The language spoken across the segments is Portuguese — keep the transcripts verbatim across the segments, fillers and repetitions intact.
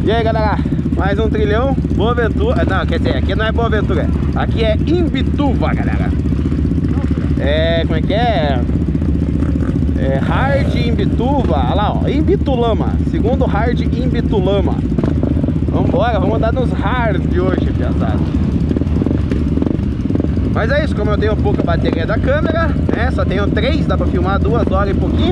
E aí galera, mais um trilhão, Boa Ventura. Não, quer dizer, aqui não é Boa Ventura, aqui é Imbituva, galera. É, como é que é? É Hard Imbituva, olha lá, ó, Imbitulama. Segundo Hard Imbitulama. Vambora, vamos andar nos hard de hoje, pesado. Mas é isso, como eu tenho pouca bateria da câmera, né? Só tenho três, dá pra filmar duas horas e pouquinho.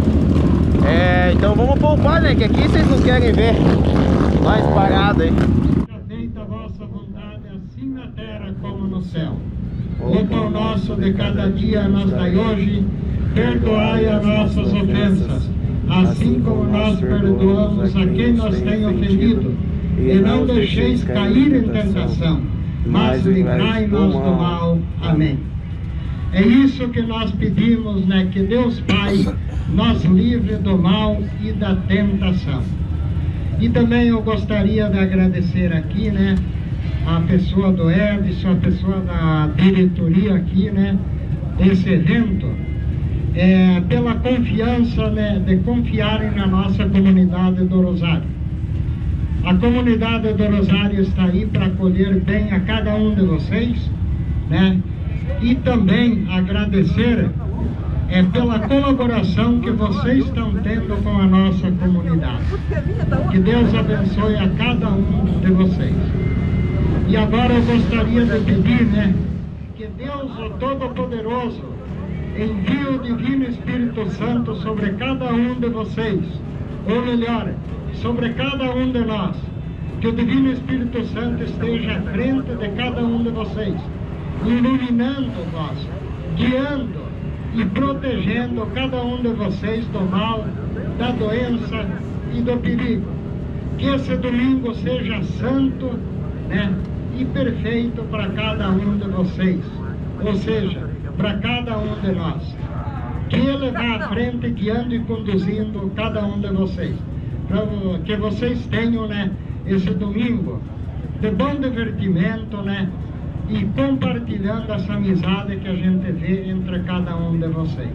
É, então vamos poupar, né? Que aqui vocês não querem ver mais parado aí. Feita a vossa vontade, assim na terra como no céu. O pão nosso de cada dia nos dai hoje, perdoai as nossas ofensas, assim como nós perdoamos a quem nos tem ofendido. E não deixeis cair em tentação, mas livrai-nos do mal. Amém. É isso que nós pedimos, né? Que Deus Pai nos livre do mal e da tentação. E também eu gostaria de agradecer aqui, né, a pessoa do Edson, a pessoa da diretoria aqui, né, desse evento, é, pela confiança, né, de confiarem na nossa comunidade do Rosário. A comunidade do Rosário está aí para acolher bem a cada um de vocês, né, e também agradecer é pela colaboração que vocês estão tendo com a nossa comunidade. Que Deus abençoe a cada um de vocês. E agora eu gostaria de pedir, né, que Deus, o Todo-Poderoso, envie o Divino Espírito Santo sobre cada um de vocês, ou melhor, sobre cada um de nós. Que o Divino Espírito Santo esteja à frente de cada um de vocês, iluminando-vos, guiando e protegendo cada um de vocês do mal, da doença e do perigo. Que esse domingo seja santo, né, e perfeito para cada um de vocês, ou seja, para cada um de nós. Que Ele vá à frente, guiando e conduzindo cada um de vocês. Para que vocês tenham, né, esse domingo de bom divertimento, né, e compartilhando essa amizade que a gente vê entre cada um de vocês.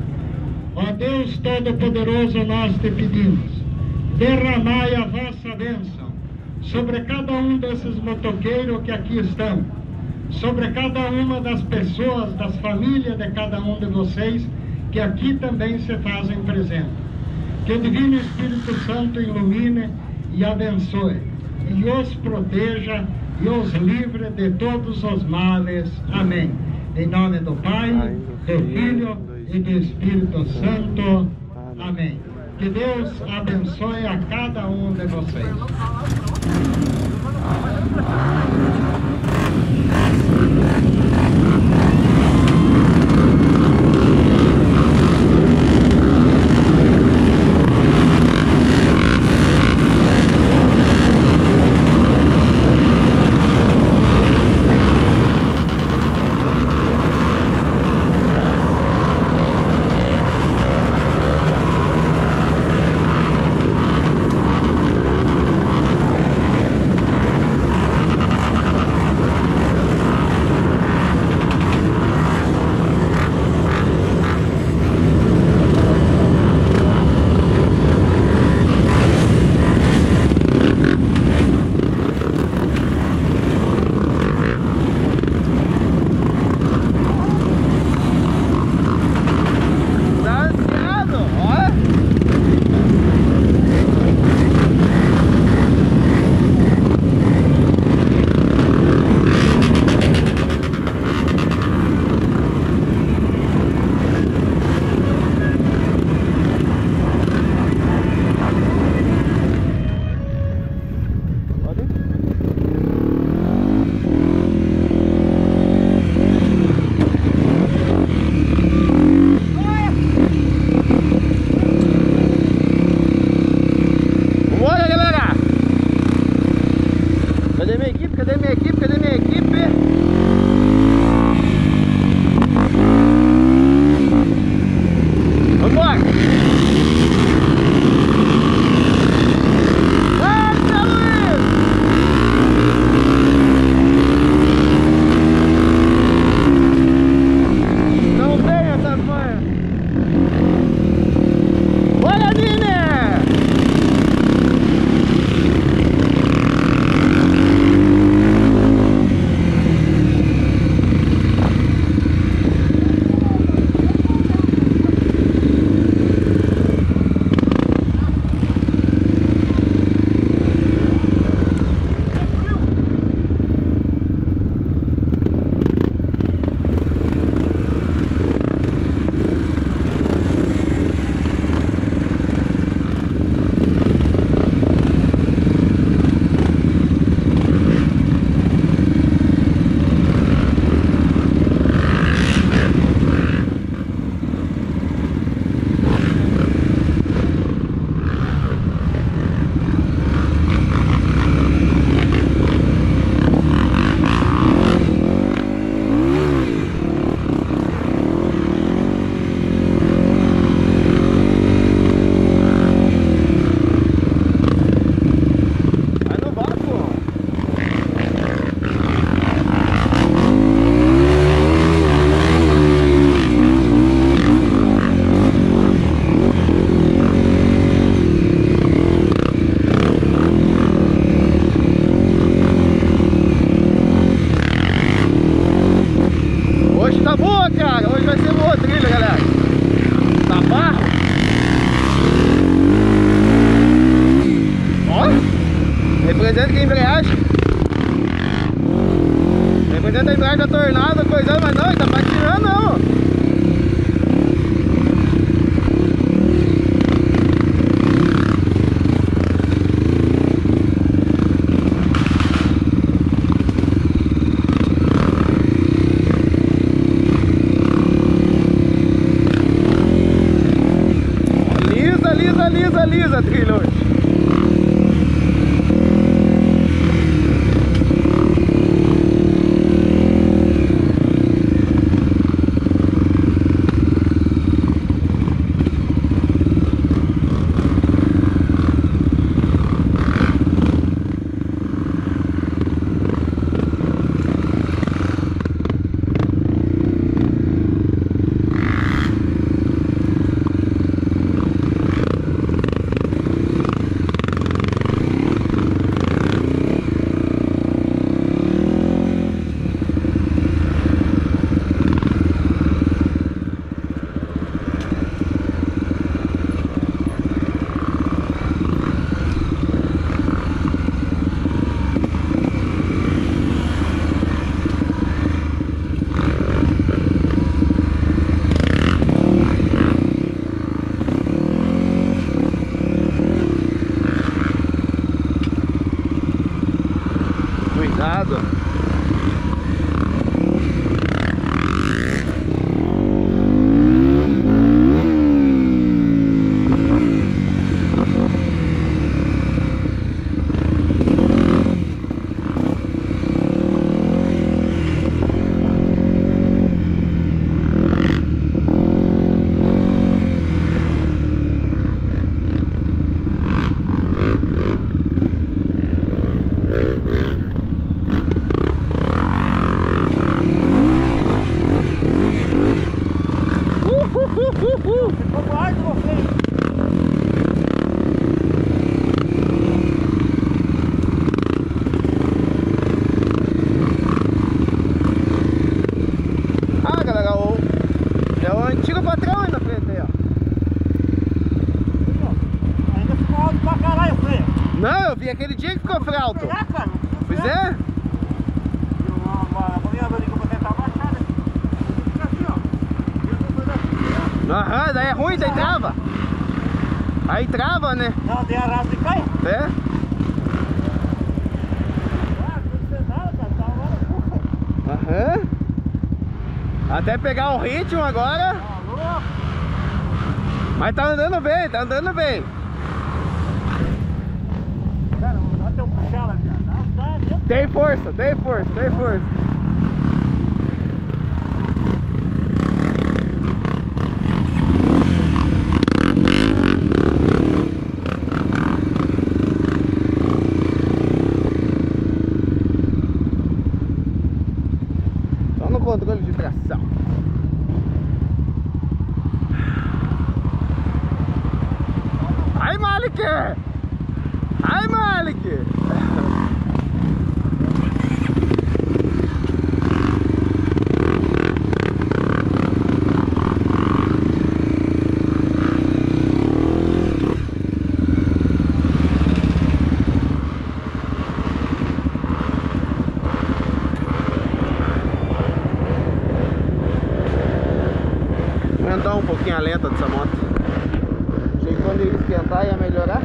Ó Deus Todo-Poderoso, nós te pedimos, derramai a vossa bênção sobre cada um desses motoqueiros que aqui estão, sobre cada uma das pessoas, das famílias de cada um de vocês que aqui também se fazem presente. Que o Divino Espírito Santo ilumine e abençoe, e os proteja e os livre de todos os males. Amém. Em nome do Pai, do Filho e do Espírito Santo. Amém. Que Deus abençoe a cada um de vocês. coisando que a embreagem. Tem coisando a embreagem da Tornado, coisando, mas não, ele tá patinando não. Lisa, lisa, trilhões. Cuidado. Ah, galera, o... é o antigo patrão aí na frente aí, ó. Ainda ficou alto pra caralho, freio. Não, eu vi aquele dia que ficou frauto. É, cara. Pois é? Aham, daí é ruim, daí trava. Aí trava, né? Não, tem arrasto e cai. É? Aham. Até pegar o ritmo agora. Mas tá andando bem, tá andando bem. Tem força, tem força, tem força. Só no controle de tração. Ai, Malik! Ai, Malik! Aumentar um pouquinho a lenta dessa moto. Achei que quando ele esquentar ia melhorar.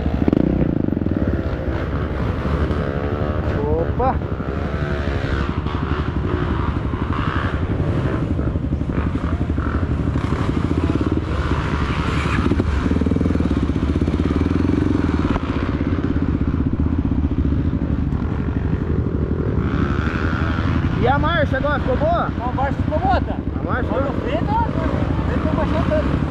Opa! E a marcha agora, ficou boa? A marcha ficou boa, tá? A marcha Quando ficou... freio, não, ele não baixou tanto.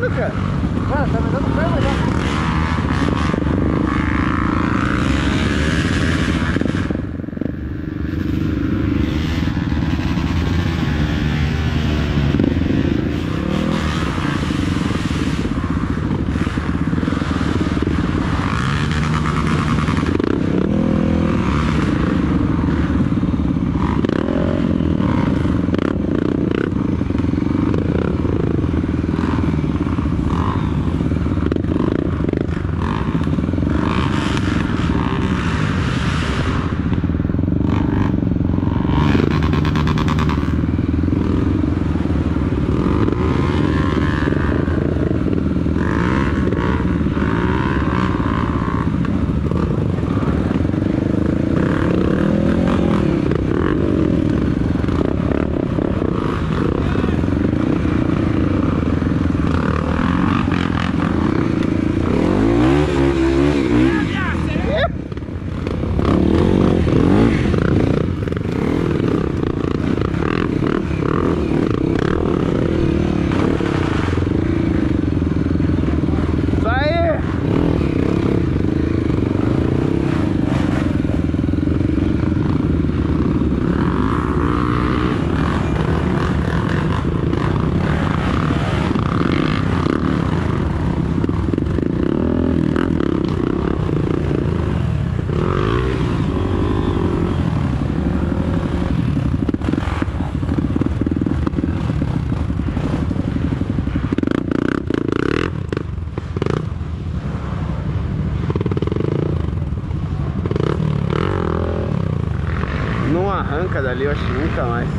tudo, cara. Mano, tá me dando ferro já. Não arranca dali, eu acho que nunca mais.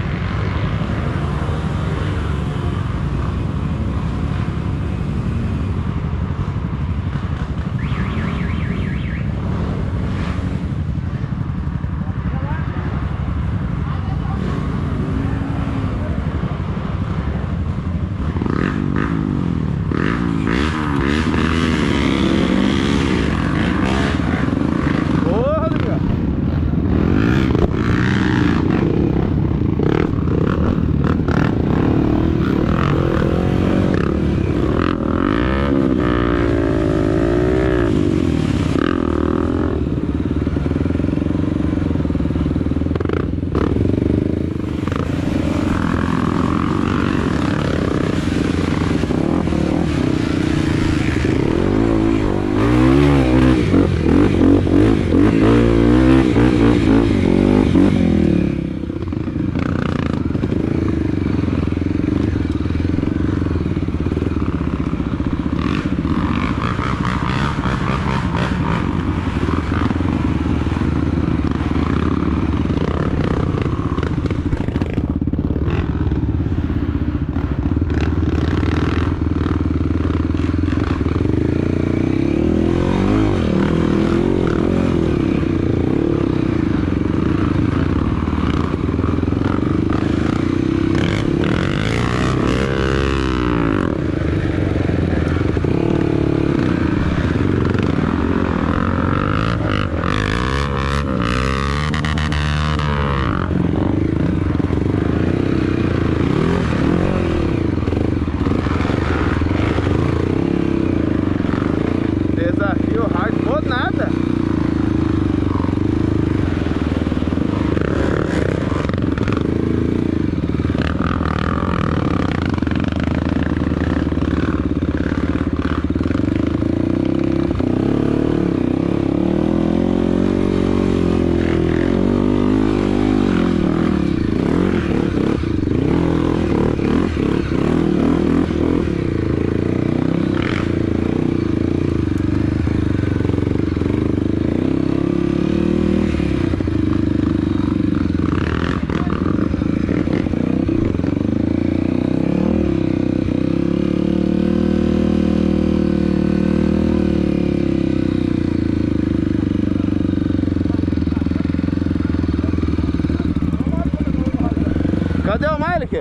Cadê o Malik?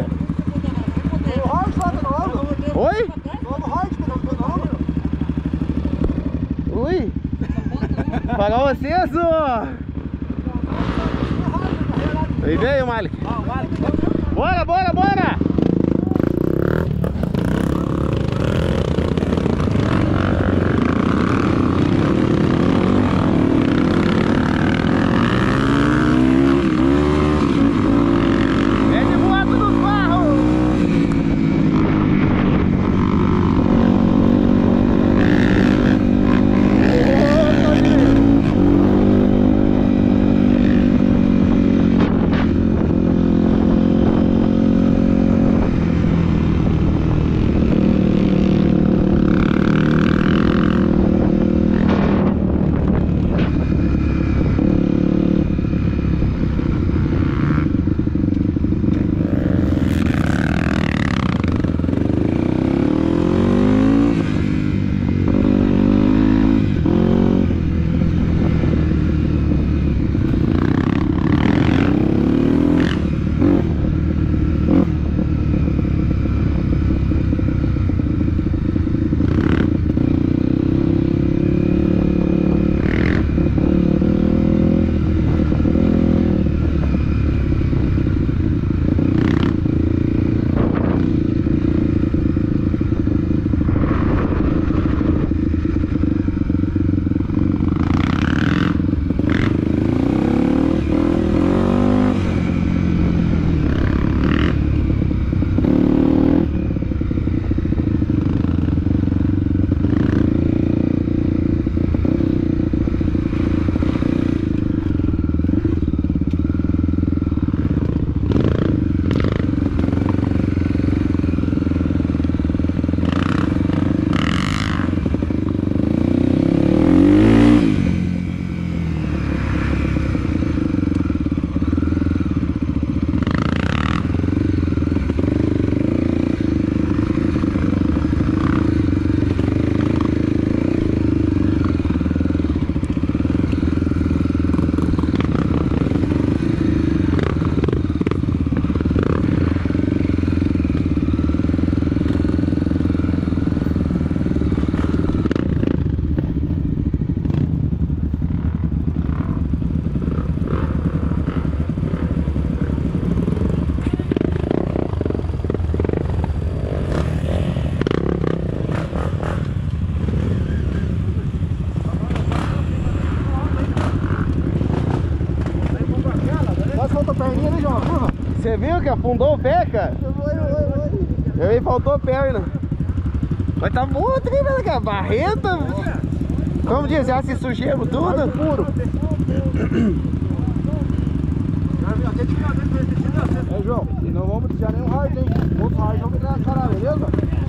Oi? Ui? Pagou aceso! E veio o Malik. Bora, bora, bora! faltou perninha, né, João? Curva. Você viu que afundou o pé, cara? Vai, vai, vai. Eu aí faltou perna. Mas tá boa, né, cara? Barreta. Como diz, já se sujemos tudo. Puro. É, João, e não vamos deixar nenhum hard, hein? Outro hard vamos entrar na cara, beleza?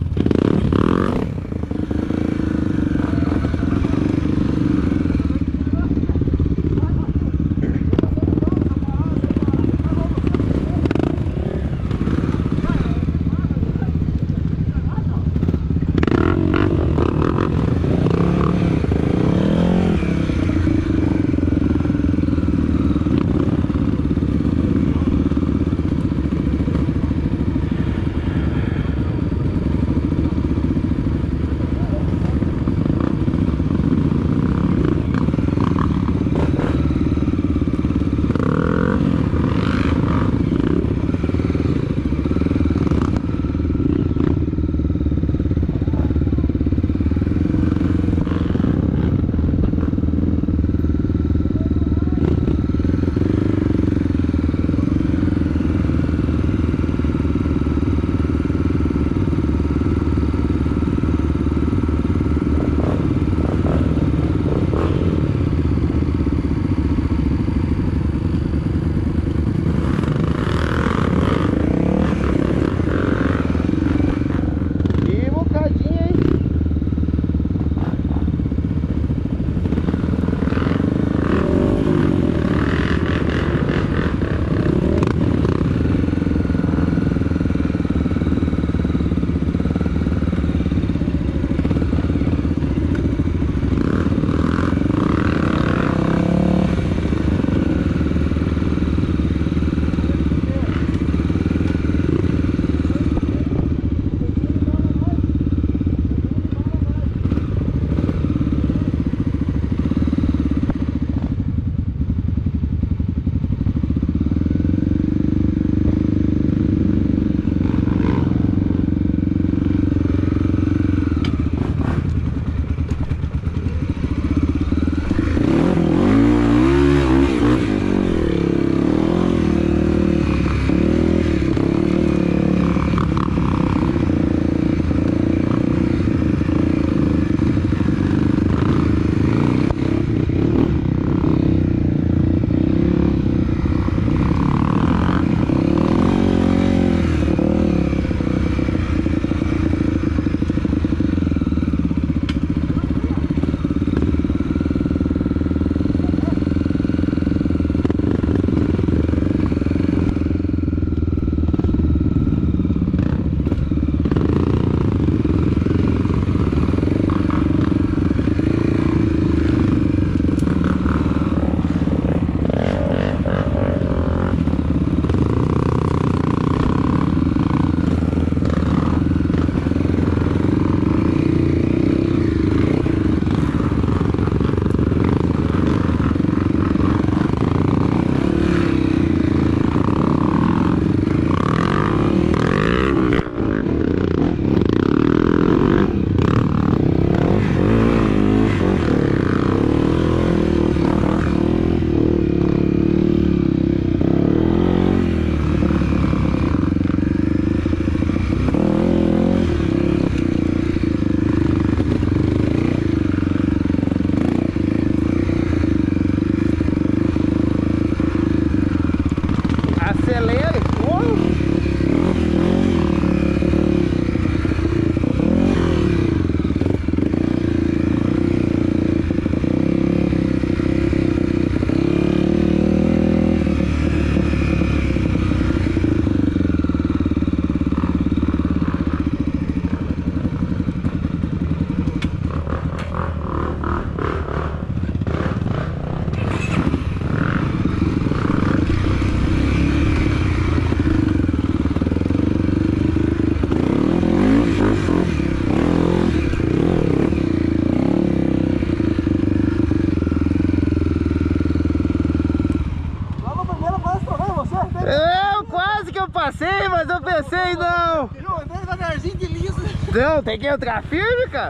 passei, mas eu pensei não. Eu andei devagarzinho de liso. Não, tem que entrar firme, cara.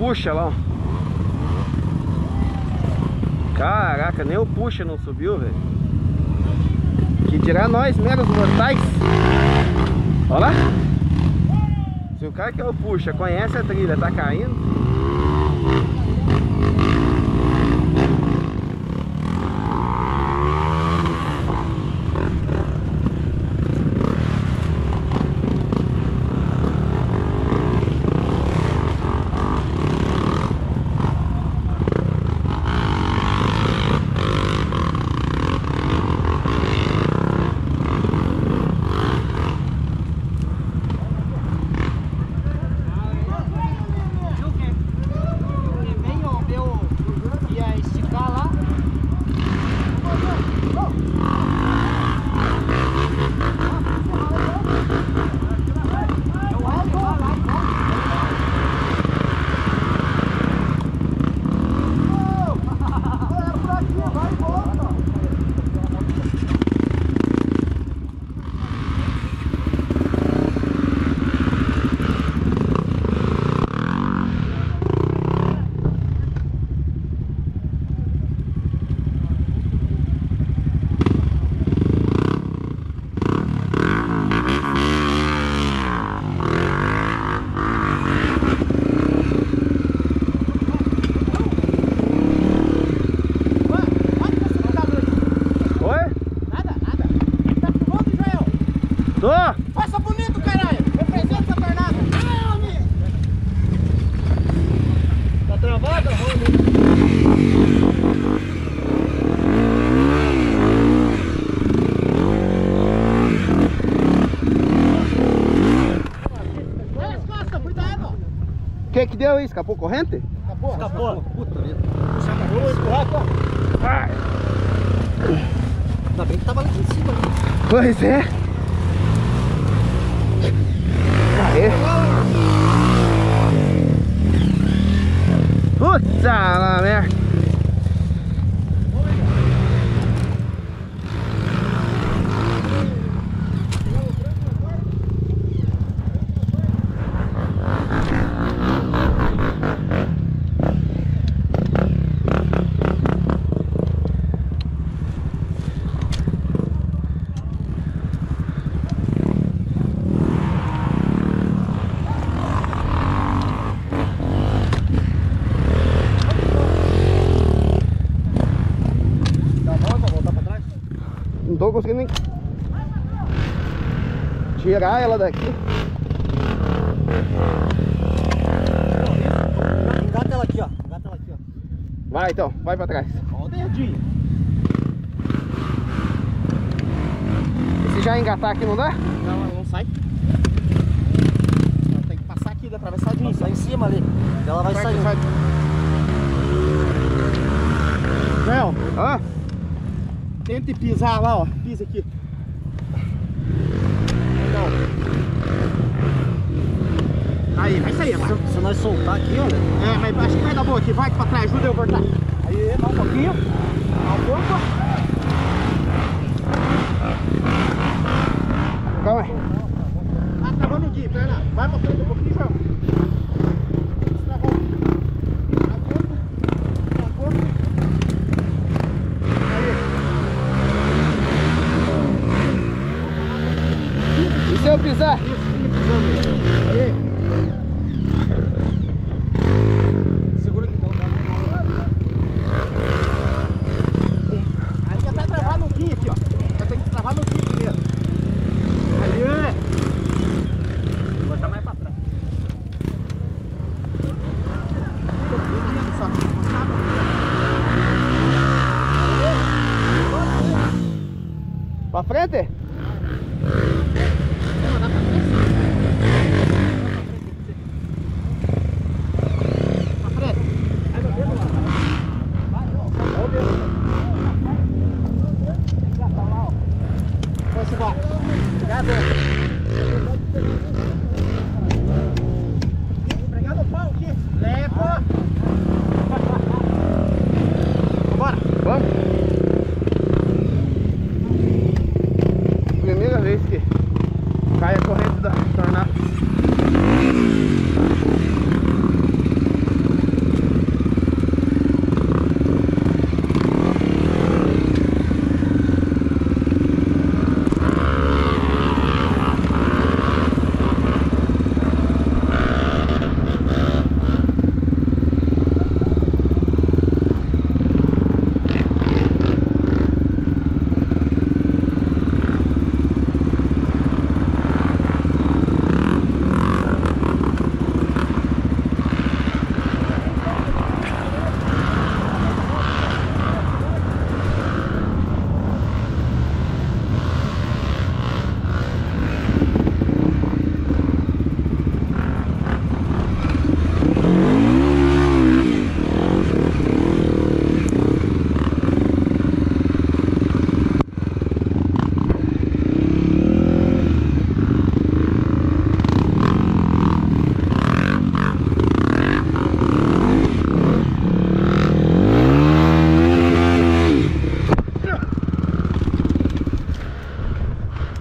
puxa lá, ó. Caraca, nem o puxa não subiu, velho. Que dirá nós, meros mortais. Olha lá. Se o cara que é o puxa conhece a trilha, tá caindo. Faça bonito, caralho! Representa essa tornada! Ai, homem! Tá travada, Rony? Olha as costas, cuidado! O que que deu aí? Escapou corrente? Escapou? Escapou. Puta vida. Puxa, acabou, escorraco, ó. Ai. Ainda bem que tava lá em cima. Pois é. Aê. Puta lá, merda. Não tô conseguindo nem tirar ela daqui. Engata ela aqui, ó. Engata ela aqui, ó. Vai então, vai pra trás. Ó o dedinho. E se já engatar aqui não dá? Não, ela não sai. Ela tem que passar aqui da atravessadinha. Sai em cima ali. Ela vai sair. Léo, Hã? tente pisar lá, ó. Pisa aqui. Não. Aí, vai sair, vai. Se nós soltar aqui, olha. É, mas acho que vai dar boa aqui. Vai pra trás, ajuda eu a cortar. Aí, dá um pouquinho. Dá um pouco. Calma aí. Ah, travando o guia, perna. Vai pra frente um pouquinho, João. Travou. Travou. Travou. E se eu pisar? Aí. Segura aqui, não. Aí já tá travado no guia aqui, ó. Já tem que travar no guia primeiro. Aí. Vou botar mais pra trás. Pra frente? Pregado o pau aqui. Leva. Bora. Vamos? Primeira vez que cai a corrente da tornada.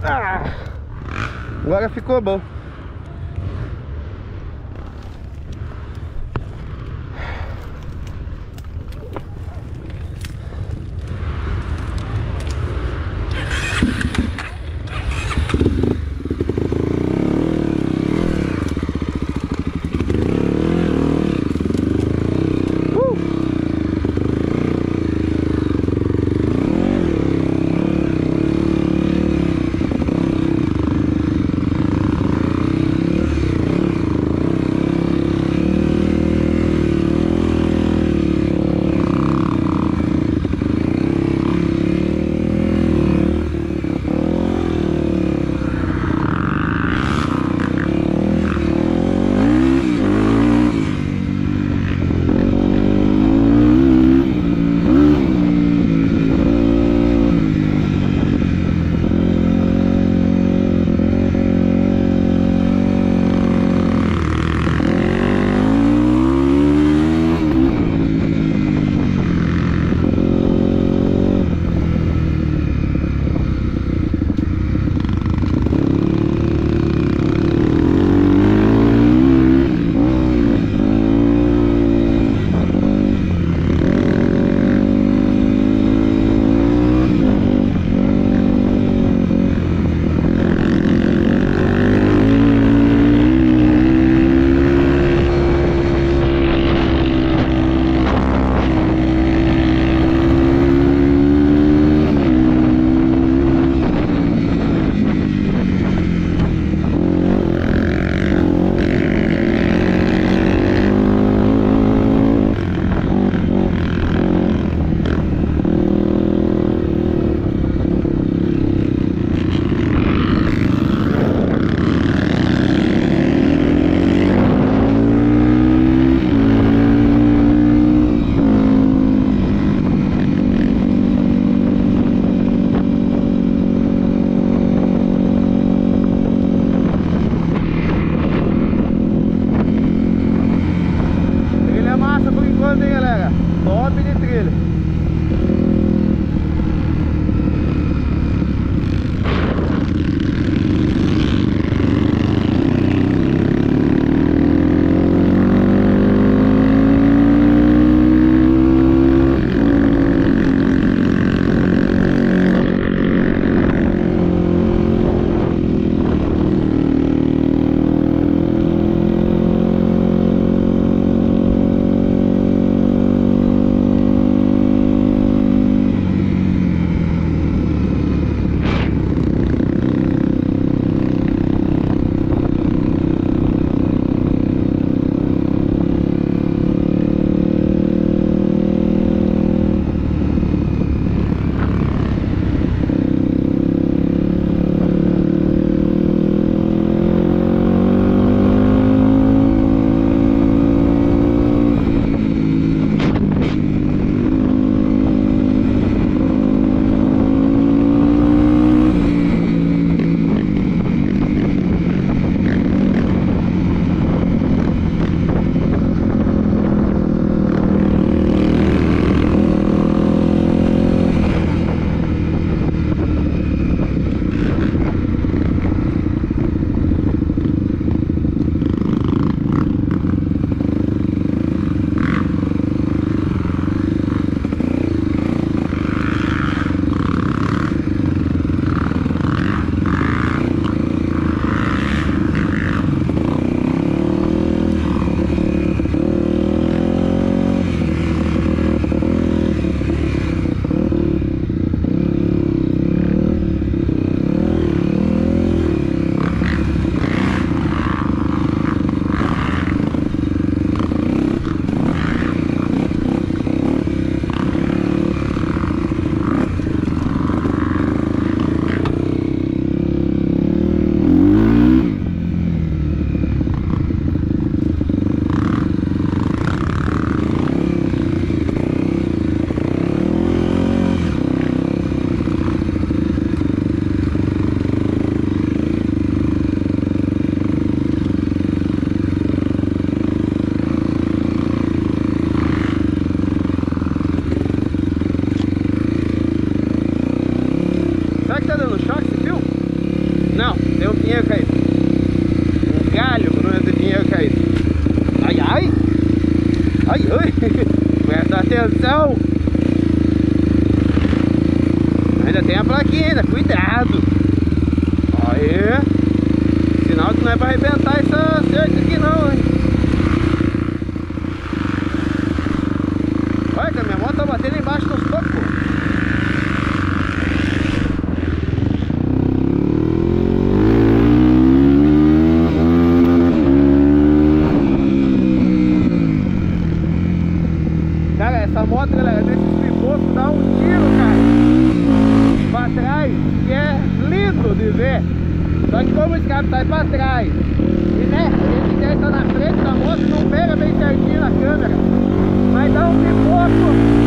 Ah, agora ficou bom. um pinheiro caído. Um galho grande de pinheiro caído. Ai, ai! Ai, ai! Presta atenção! Ainda tem a plaquinha ainda, cuidado! Aí! Sinal que não é pra arrebentar essa cerca aqui não, hein? Olha que a minha moto tá batendo embaixo dos tocos. Cara, essa moto, galera, desses pipocos dá um tiro, cara, pra trás, que é lindo de ver. Só que como o escape sai pra trás e, né, a gente quer estar na frente da moto, não pega bem certinho na câmera, mas dá um pipoco.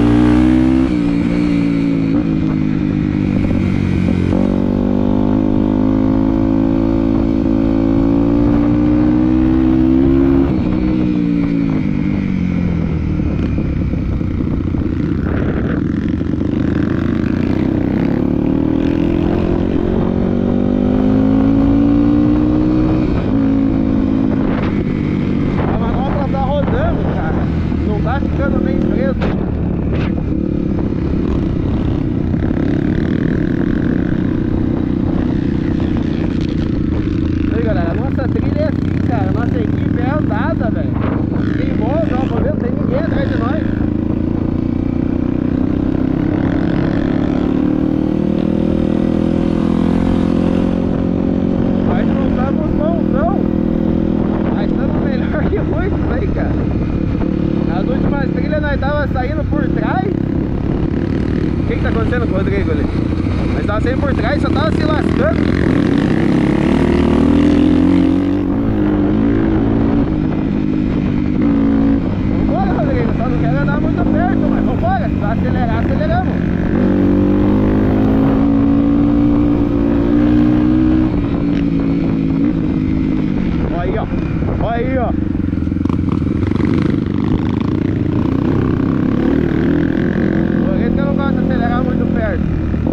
Saindo por trás. O que que tá acontecendo com o Rodrigo ali? Mas tava saindo por trás, só tava se lascando. Vambora, Rodrigo, só não quero andar muito perto, mas vambora, se vai acelerar, aceleramos. Olha aí, ó. Olha aí, ó. Acelerar muito perto.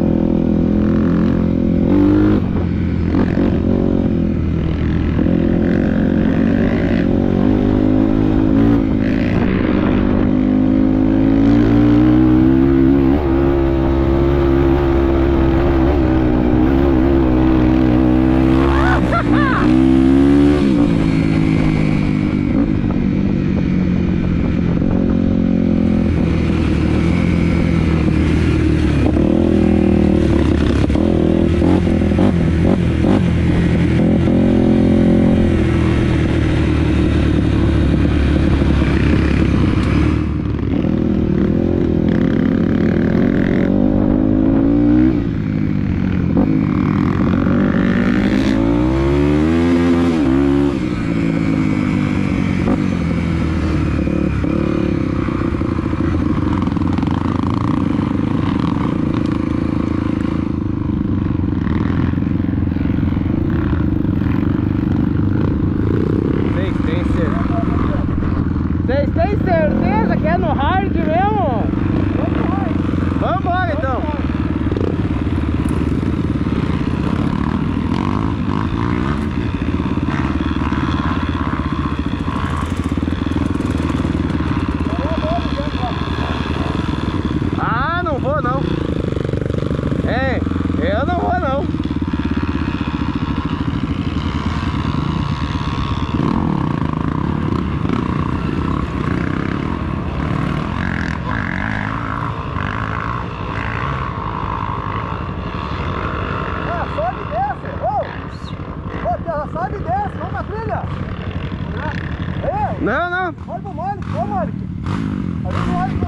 Não, não. Olha pro Malik, ô Malik. Olha pro Malik.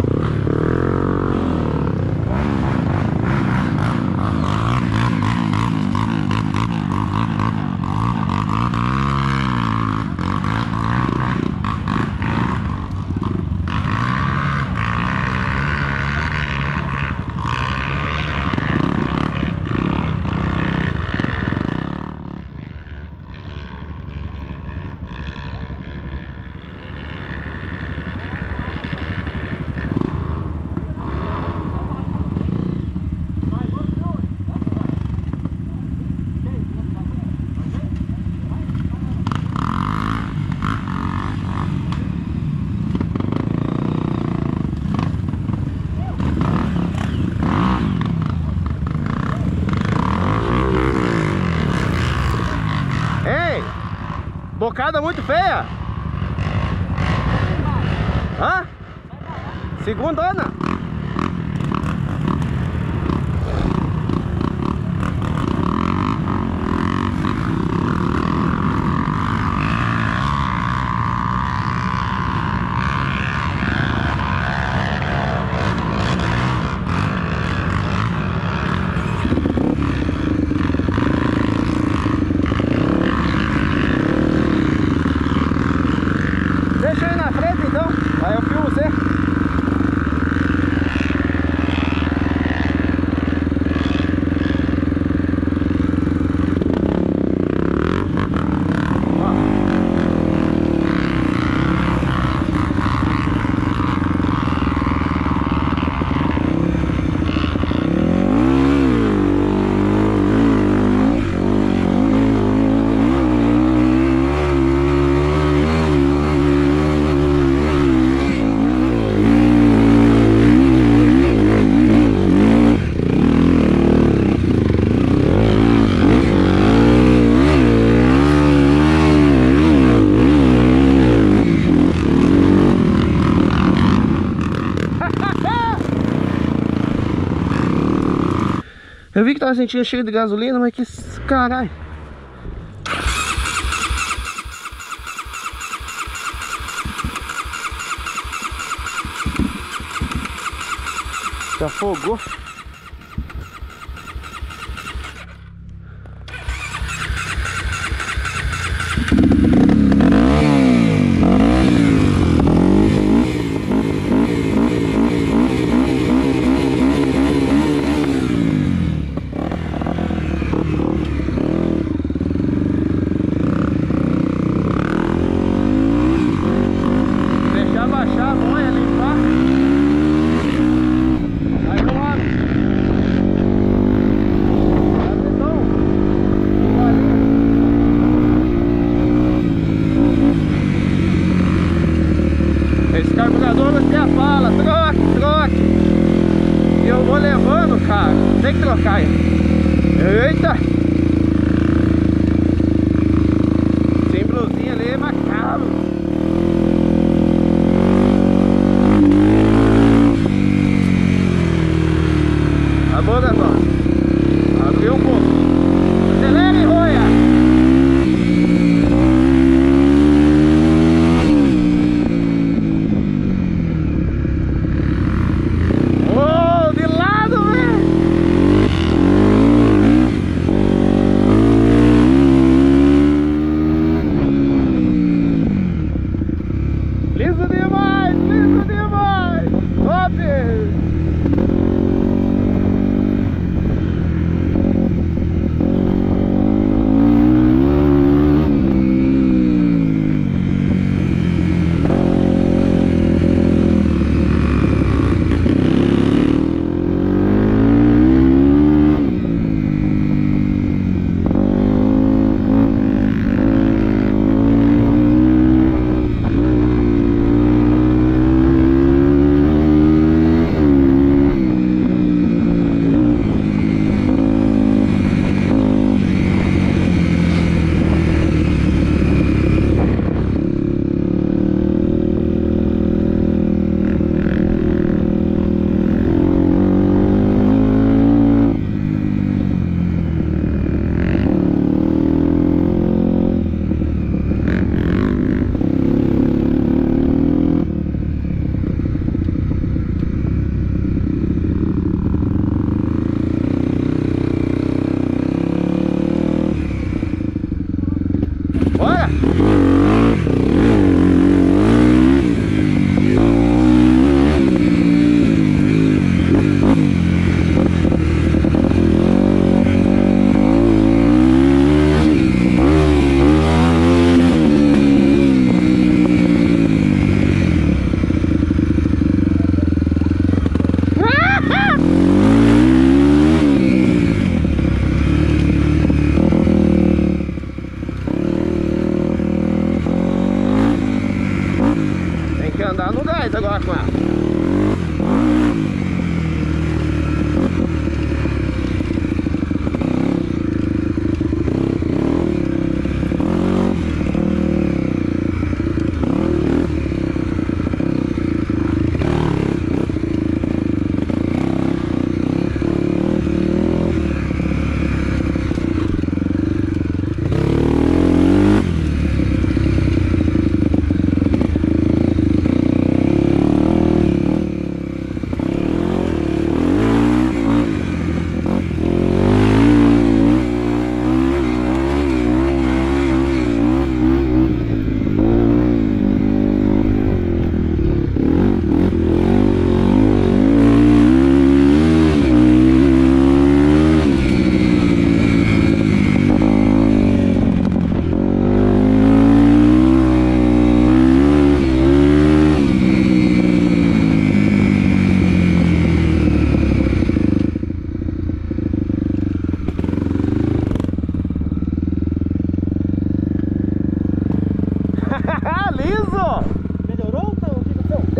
Bocada muito feia. Hã? Segundona. Deixa eu ir na frente então, aí eu filmo você. Eu vi que tava sentindo cheio de gasolina, mas que caralho. Se afogou. Esse carburador você a fala, troque, troque. E eu vou levando, cara. Tem que trocar aí. Eita! Sem blusinha ali é macabro. A boca só. Abriu um pouco. Acelere, roia! Liso demais, liso demais. Top! Andar no gás agora com ela.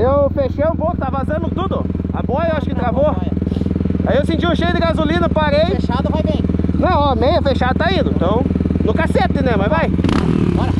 Eu fechei um pouco, tá vazando tudo. A boia eu acho que travou. Aí eu senti um cheiro de gasolina, parei. Fechado vai bem. Não, ó, meia fechada tá indo. Então, no cacete, né? Mas vai. Bora.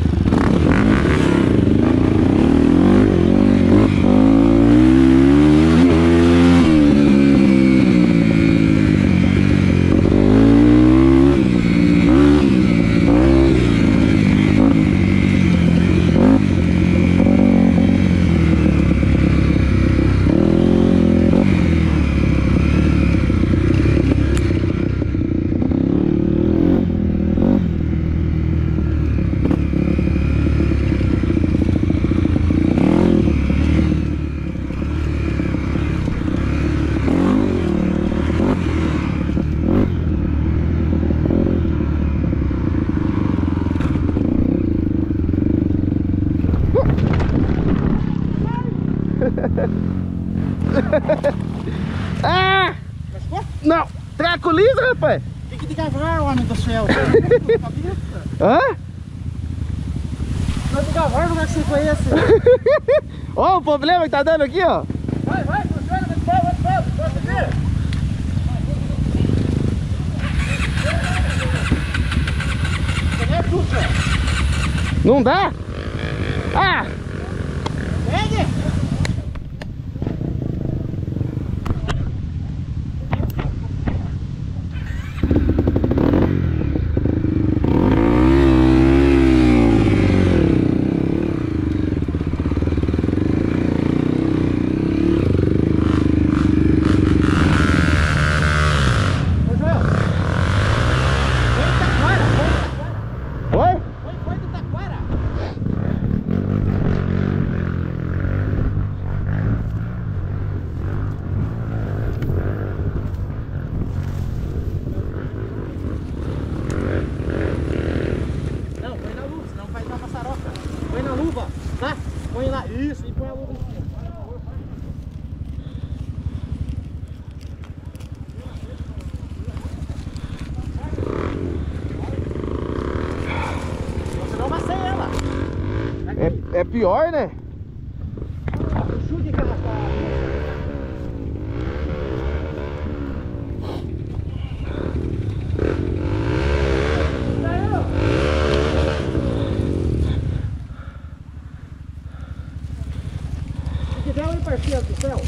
Ah! Não! Treco liso, rapaz! Tem que degavar, homem do céu. Hã? Vai degavar, como é que você foi esse? Ó, o problema que tá dando aqui, ó. Vai, vai, funciona, vai, vai, vai, vai, pode ver. Não dá? Ah! Pegue! Tá? Põe lá, isso, e põe a luva em cima. Você não amassei ela. É, é pior, né? Ajude que ela tá. Parceiro do céu.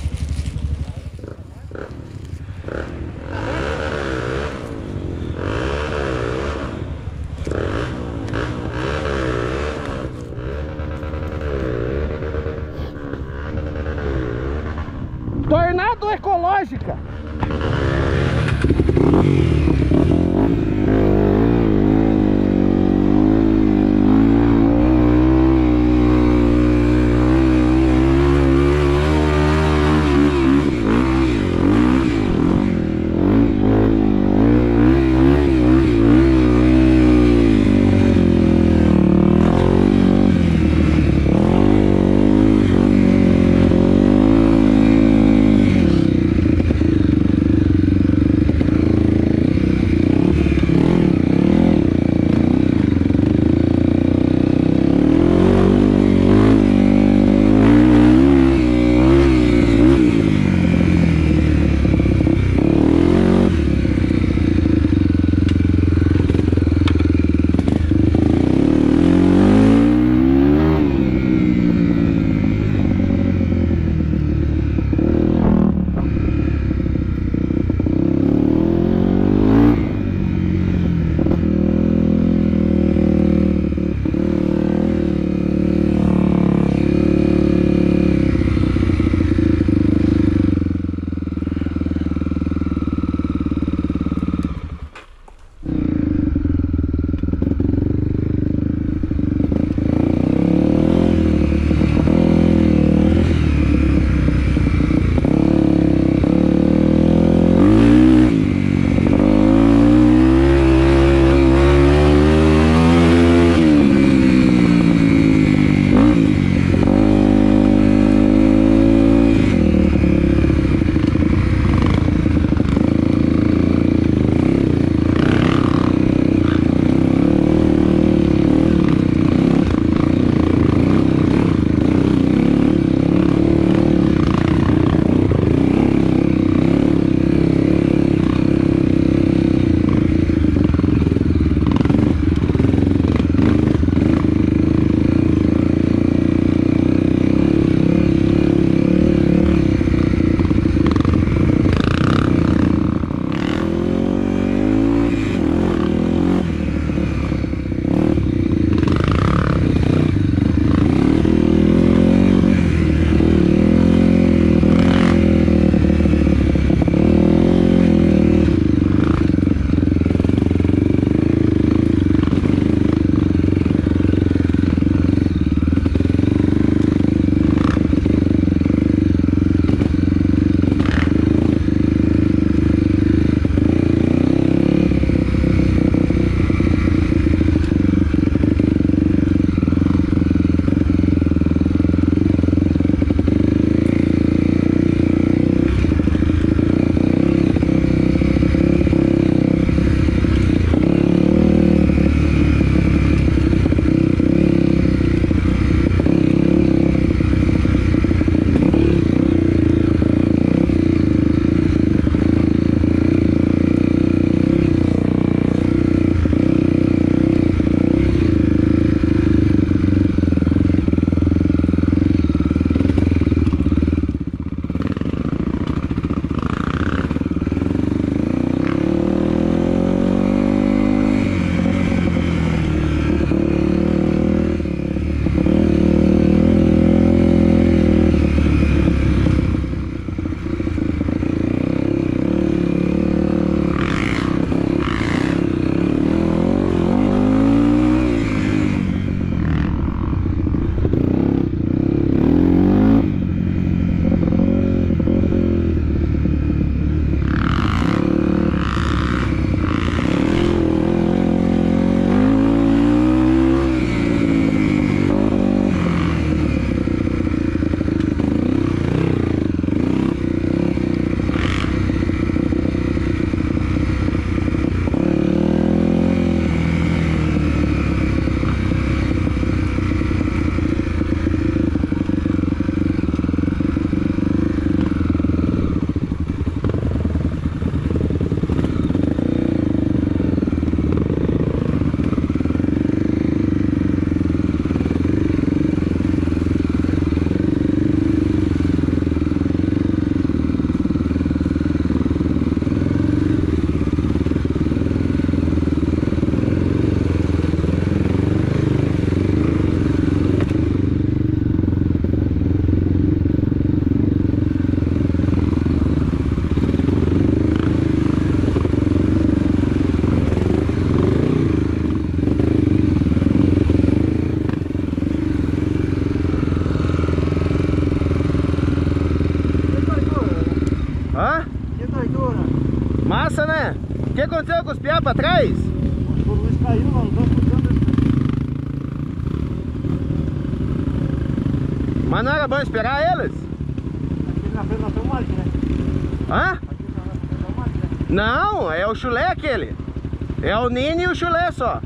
pra trás? O Luiz caiu lá, não tô escutando ele. Mas não era bom esperar eles? Aqui na frente nós temos mais, né? Hã? Aqui na frente nós temos mais, né? Não, é o chulé aquele. É o Nini e o chulé só.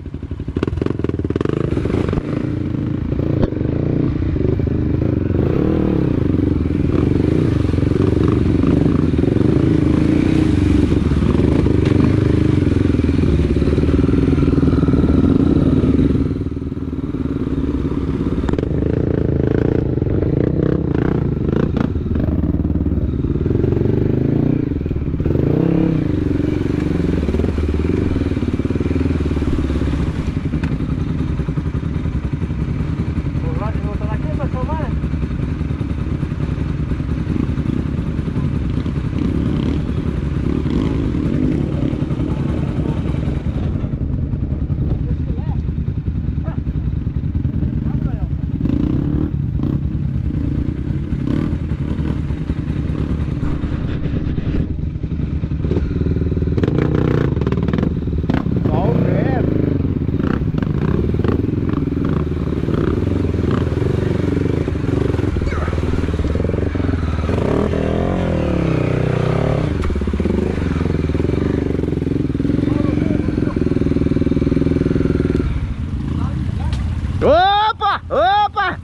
Opa! Opa!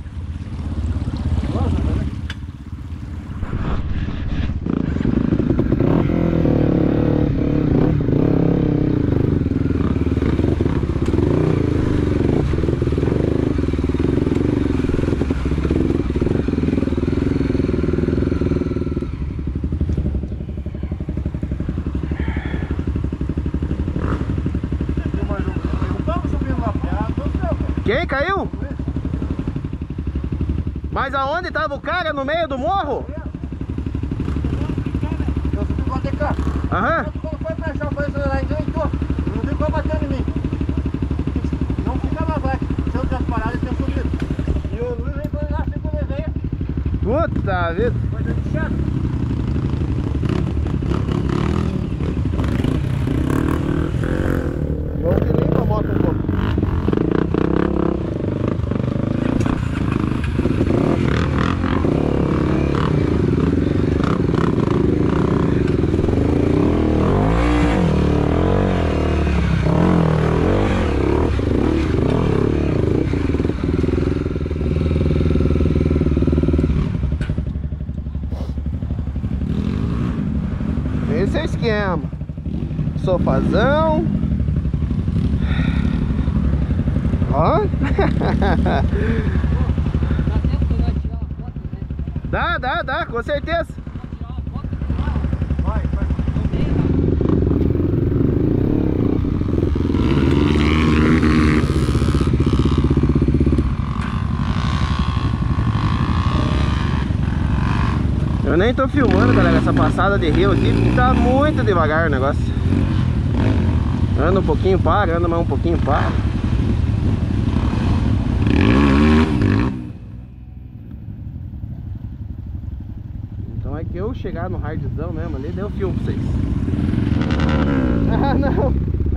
Quem caiu? Mas aonde tava o cara? No meio do morro? Eu subi com a T K. Aham. Quando foi pra achar o preço lá, então eu tô. Não vi qual bateu em mim. Não fica lá, vai. Se eu tivesse parado, ele tinha subido. E o Luiz veio pra lá, assim que eu levei. Puta vida. Foi dando chato. Vamos que limpa a moto um pouco. Esse é o esquema. Sofazão. Ó. Dá, dá, dá, com certeza. Vai, vai. Eu nem tô filmando, galera, essa passada de rio aqui, porque tá muito devagar o negócio. Anda um pouquinho, para, anda mais um pouquinho, para. Então é que eu chegar no hardzão mesmo ali, deu filme pra vocês. Ah, não!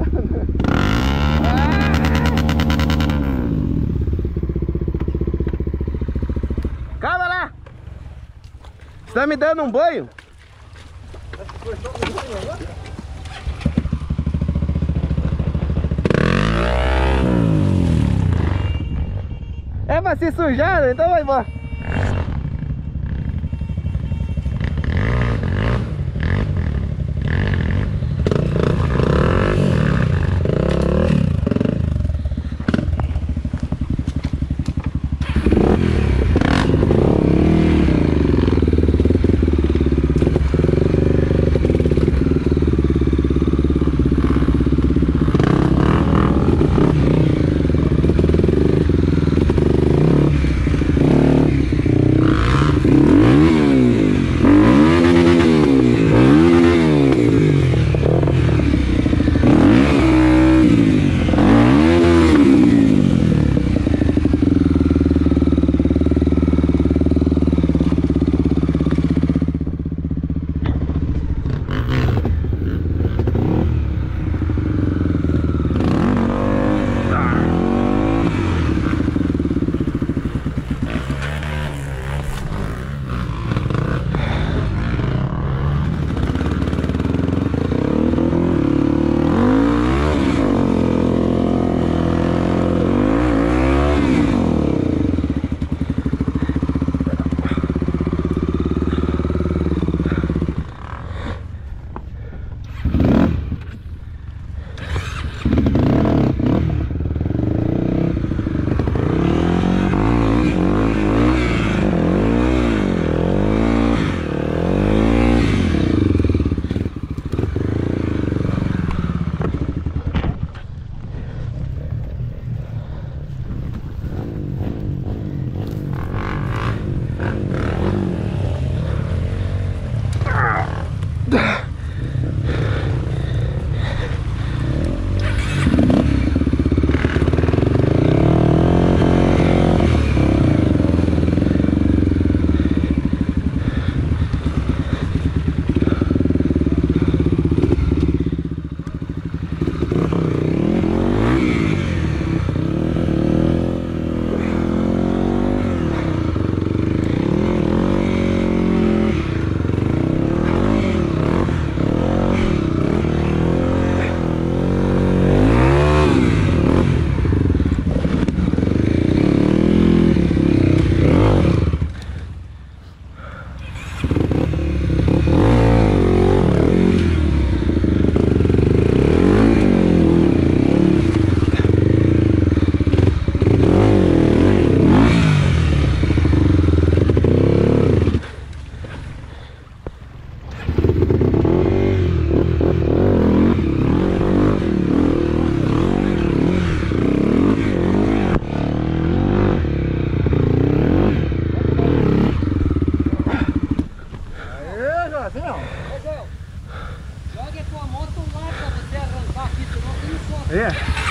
Calma lá! Você tá me dando um banho? É pra se sujar, né? Então vai embora.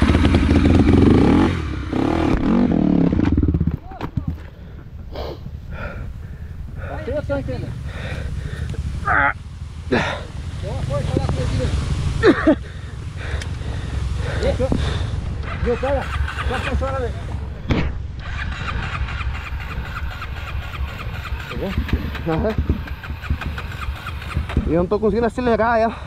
Atenção, entendeu? Ah. Boa força lá, Cleitinho. Viu, cara? Só pra chorar, velho. Uhum. E eu não tô conseguindo acelerar ela.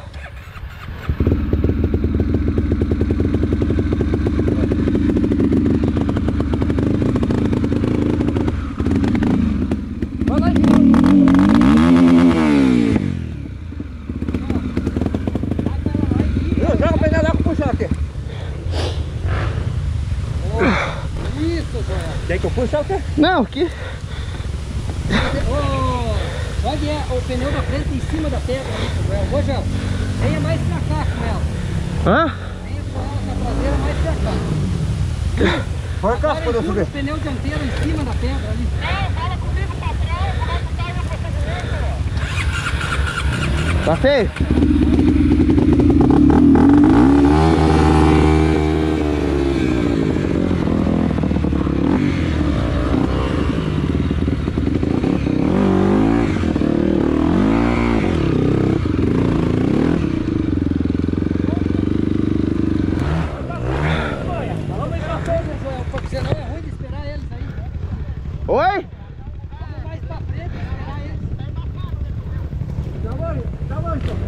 Vai lá, Joga a pegada lá com o puxão aqui. Oh, isso, Joel. Quer que eu puxe o quê? Não, aqui. Oh, olha o pneu da frente em cima da pedra ali, Joel. Ô, Joel, venha mais pra cá com ela. Hã? Venha com ela com a traseira mais pra cá. Põe cá, Agora poder empurra subir. o pneu dianteiro em cima da pedra ali. Tá feio? Oi? Vamos mais pra frente, esperar eles. Tá bom, tá bom, então.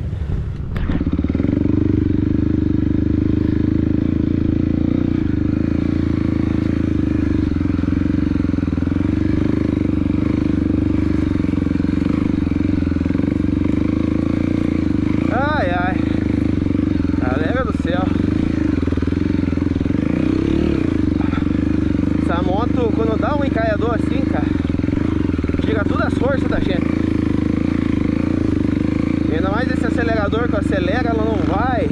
Ai, ai. Galera do céu. Essa moto, quando dá um encaiador assim, cara, tira todas as forças da gente. E ainda mais esse acelerador que acelera, ela não vai.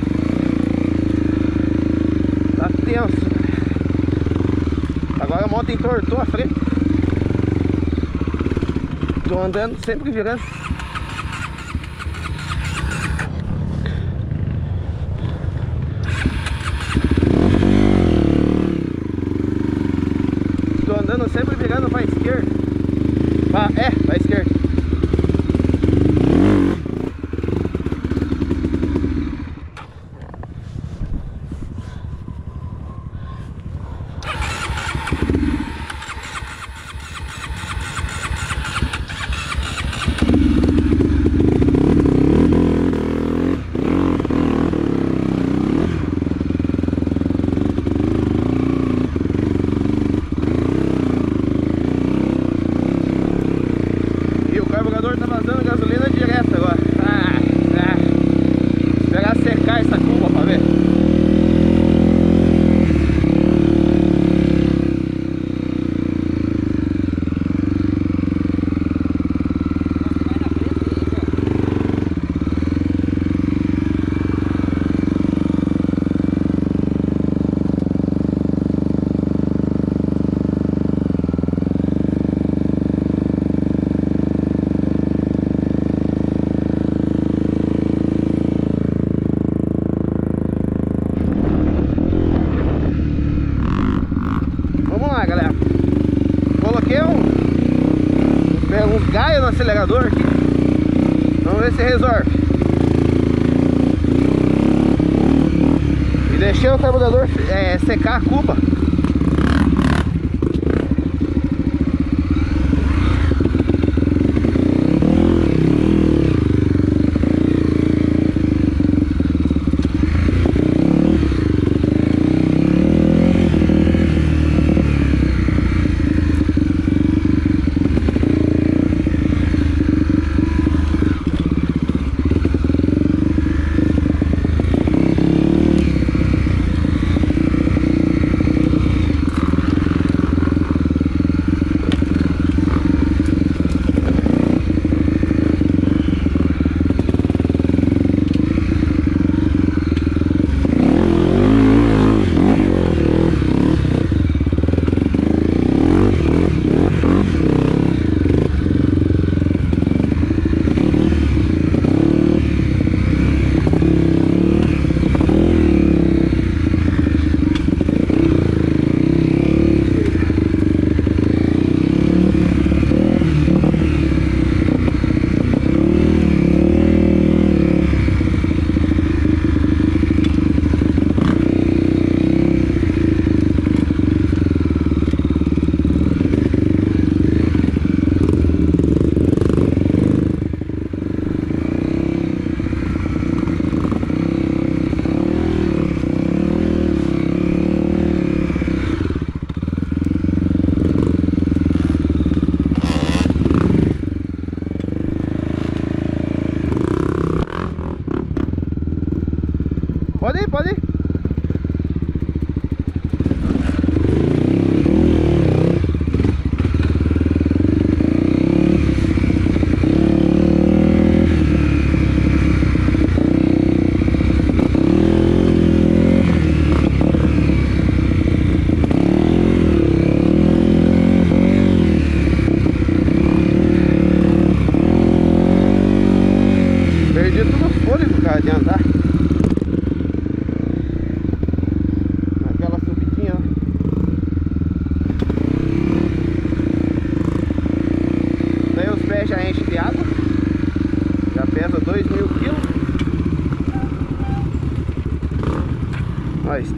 Tá tenso. Agora a moto entortou a frente. Tô andando sempre virando. Tô andando sempre virando pra esquerda. Pra, é, pra esquerda. E o carburador tá vazando gasolina direto agora. Ah, ah. Esperar secar essa curva pra ver. Vamos lá, galera. Coloquei um, uns gaios no acelerador aqui. Vamos ver se resolve. E deixei o carburador é, secar a cuba.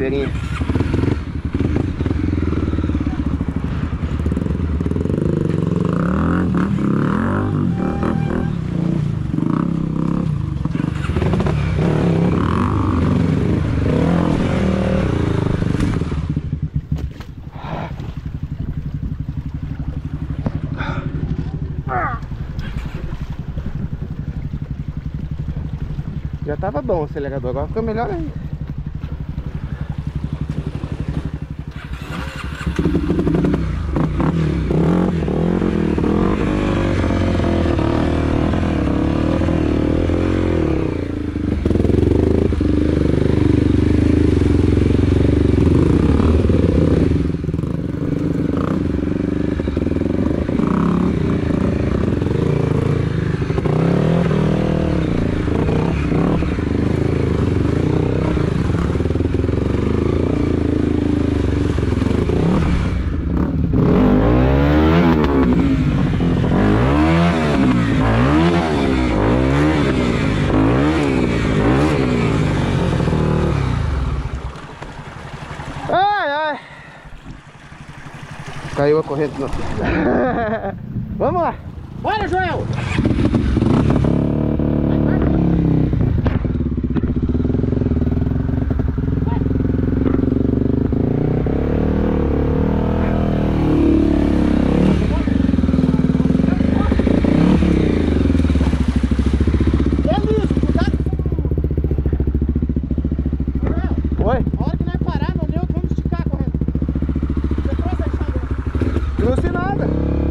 inteirinha. Já tava bom o acelerador, agora ficou melhor ainda. Caiu a corrente não. Vamos lá. Bora, Joel! Oi? A hora que nós parar no neutro, vamos esticar a corrente. Você trouxe a chave? Trouxe nada.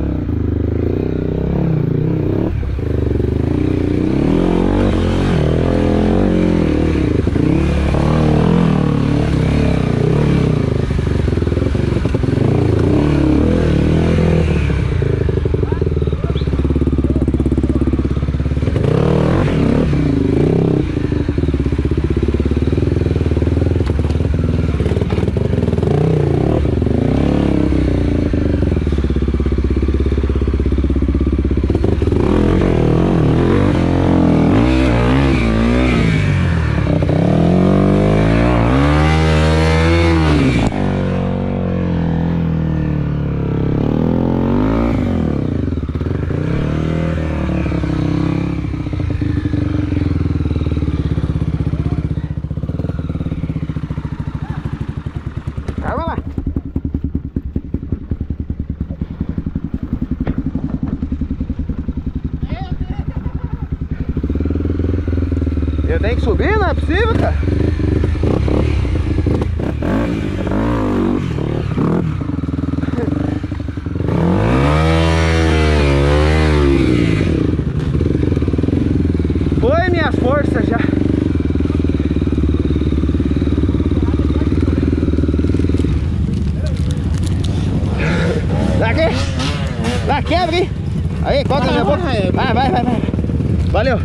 Calma lá. Eu tenho que subir? Não é possível, cara. Foi minhas forças já. Aqui. Lá, quebra aí. Aí, coloca na minha boca. Vai, vai, vai, vai. Valeu.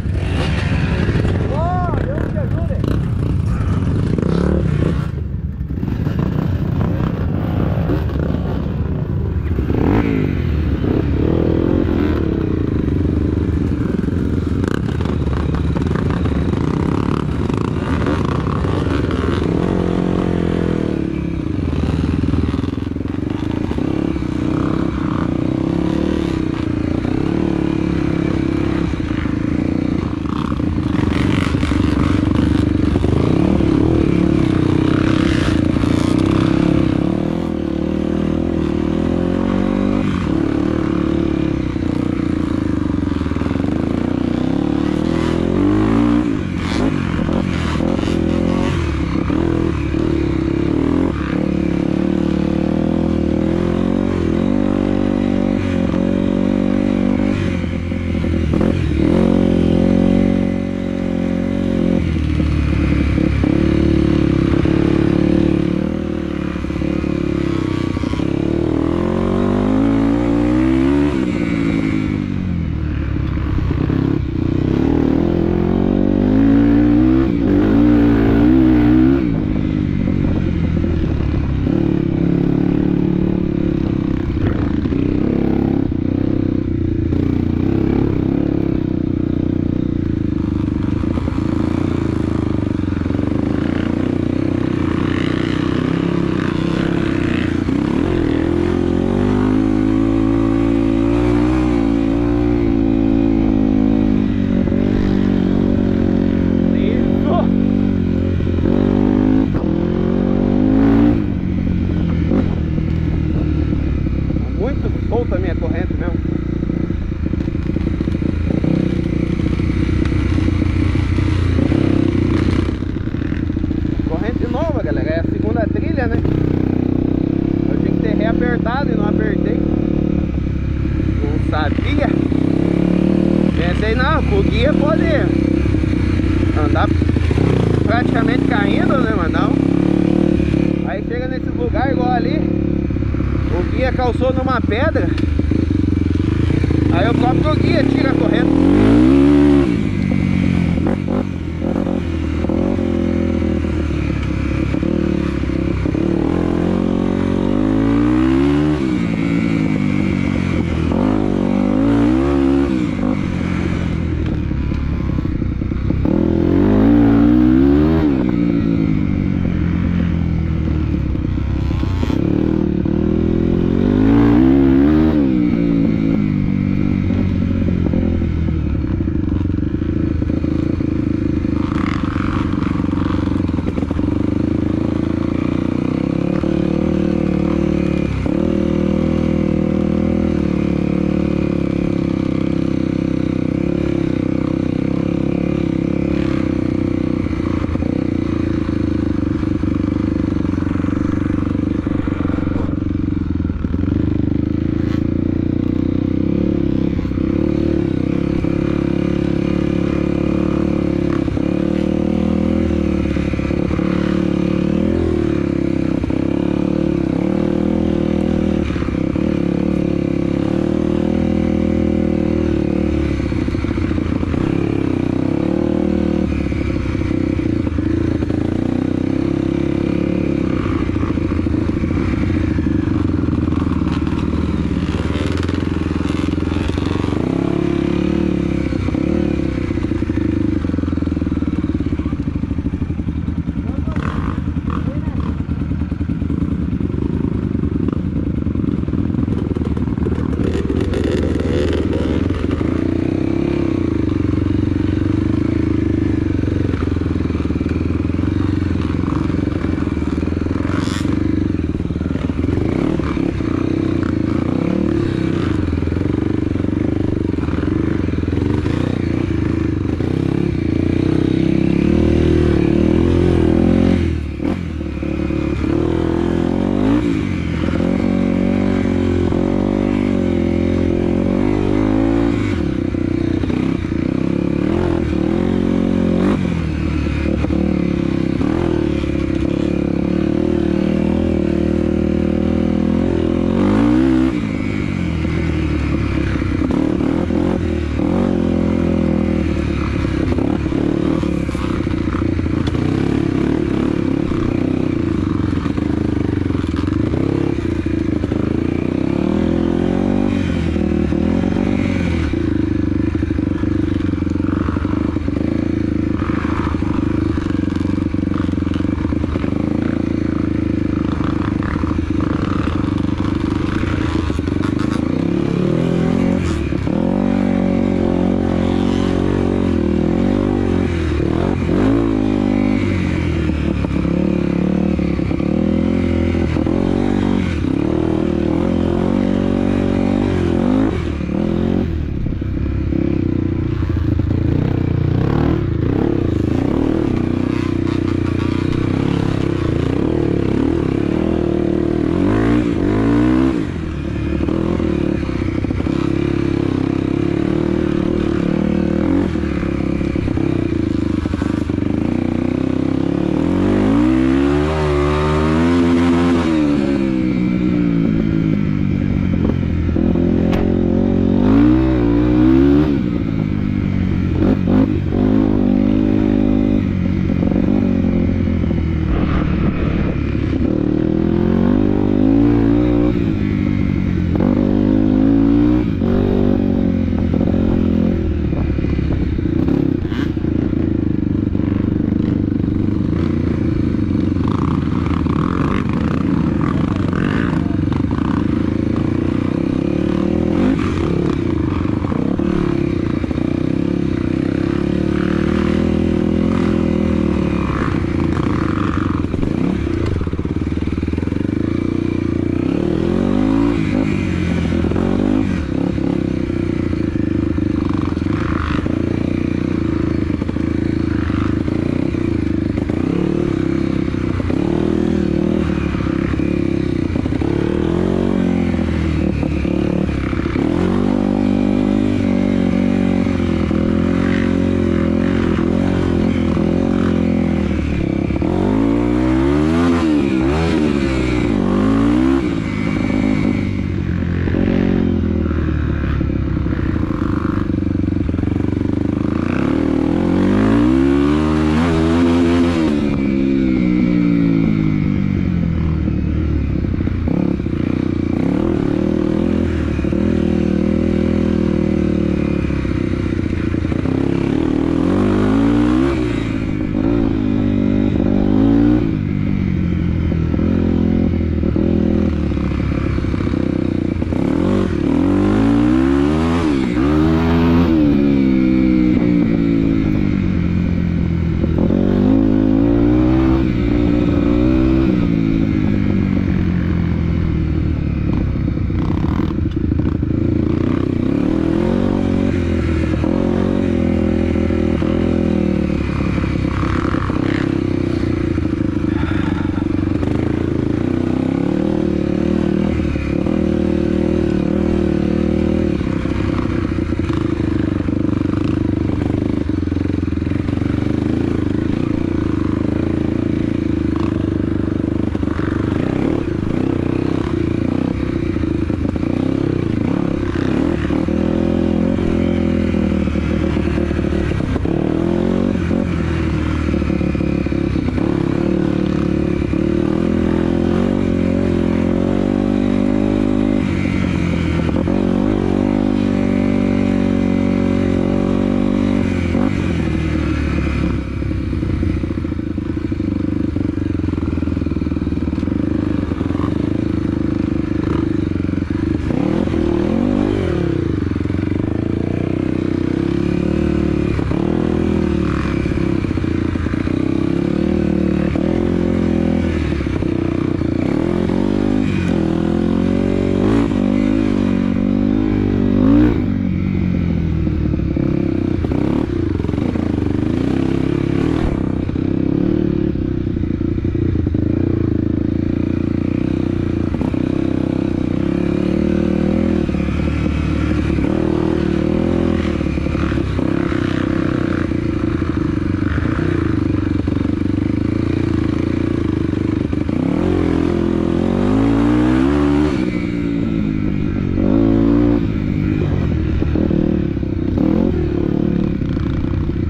pra minha corrente mesmo. Corrente nova, galera, é a segunda trilha, né? Eu tinha que ter reapertado e não apertei. Não sabia. Pensei, não, com o guia pode andar praticamente caindo, né, mas não. Aí chega nesse lugar igual ali, o guia calçou numa pedra. Aí o próprio guia tira a corrente.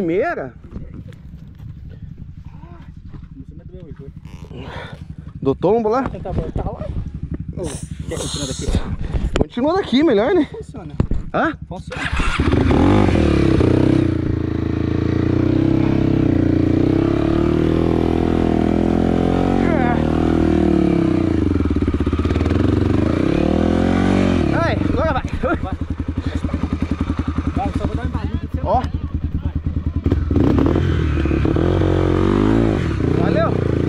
primeira? Do tombo lá? Tá bom, tá lá. Oh, quer continuar daqui? Continua daqui, melhor, né? Funciona. Hã? Funciona. Ai, agora vai. Vai. Vai, só vou dar um embaixo. Ó. Valeu.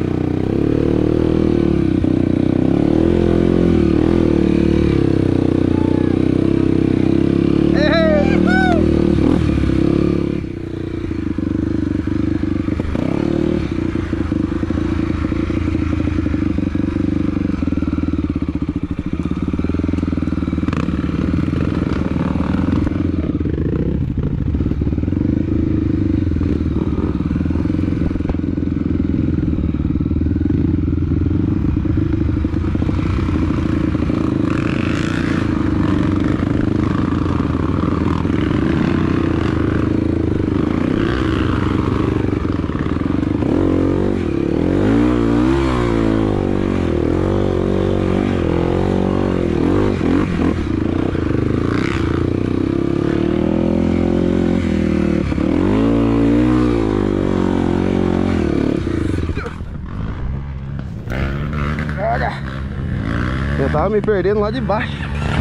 Eu tava me perdendo lá de baixo.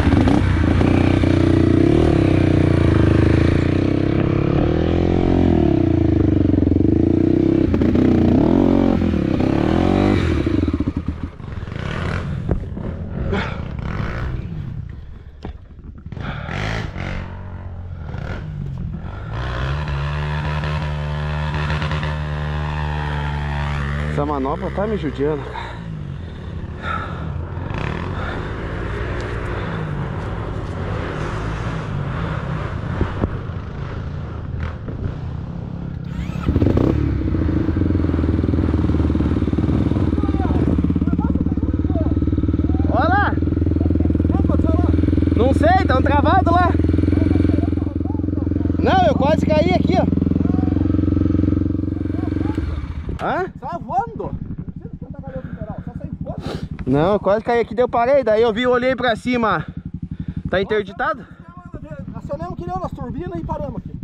Essa manopla tá me judiando, cara. Não sei, tá um travado lá. Não, eu quase caí aqui, ó. Hã? Tá voando. Não, eu quase caí aqui, daí eu parei. Daí eu vi, olhei pra cima. Tá interditado? Acionamos que nem nas turbinas e paramos aqui.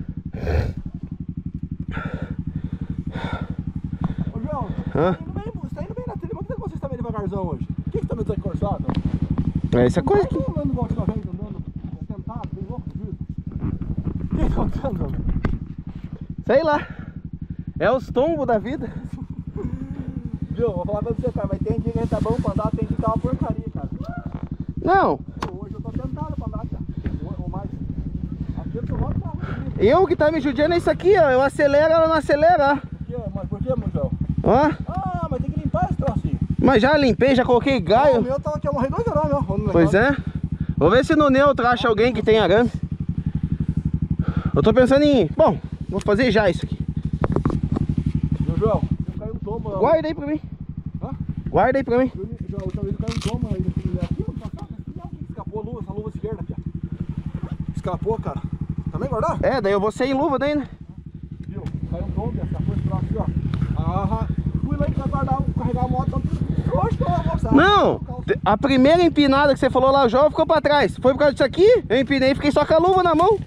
Ô João, Hã? você tá indo bem, você tá indo bem na trilha, mas por que você está meio devagarzão hoje? Por que você tá meio desencorçado? É essa coisa aqui. Não tá andando igual de uma vez, andando tentado, bem louco, viu? O que tá acontecendo? Sei lá. É os tombos da vida. Viu, vou falar pra você, cara, mas tem dia que a gente tá bom pra andar, tem dia que tá uma porcaria, cara. Não. Pô, hoje eu tô tentado pra andar, cara. Ou, ou mais. Aqui eu tô logo pra rua. Eu que tá me judiando é isso aqui, ó. Eu acelero, ela não acelera. Por quê? Mas por quê, Mujão? Ó. Ah, mas tem que limpar esse trocinho. Mas já limpei, já coloquei Ah, o gaio. meu tava aqui, eu morri dois horas, meu. Pois é. Vou ver se no neutro acha alguém que tem arame. Eu tô pensando em... Bom, vou fazer já isso aqui. Meu João, eu caí um tombo. Guarda aí pra mim. Hã? Guarda aí pra mim. João, a última vez eu caí um tombo aí nesse lugar aqui, mano. Escapou a luva, essa luva esquerda aqui, ó. Escapou, cara. Também guardou? É, daí eu vou sem luva daí, né? Viu? Caiu um tombo, escapou esse troço aqui, ó. Ah, fui lá pra guardar, carregar a moto. Hoje que eu vou mostrar. Não! A primeira empinada que você falou lá, o João ficou pra trás. Foi por causa disso aqui, eu empinei e fiquei só com a luva na mão.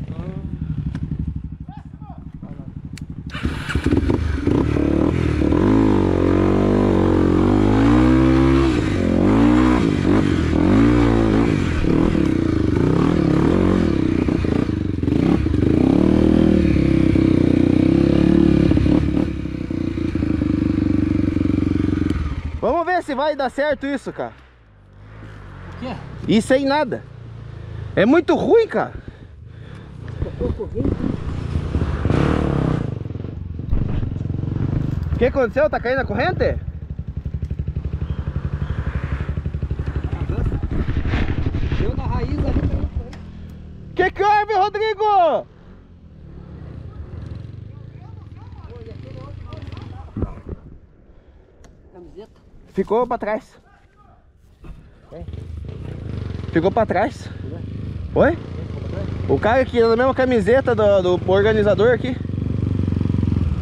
Vamos ver se vai dar certo isso, cara. O quê? E sem nada. É muito ruim, cara. O que aconteceu? Tá caindo a corrente? Deu na raiz ali. Que que houve, Rodrigo? Camiseta. Ficou pra trás. Ficou pra trás. Oi? O cara aqui na mesma camiseta do, do organizador aqui.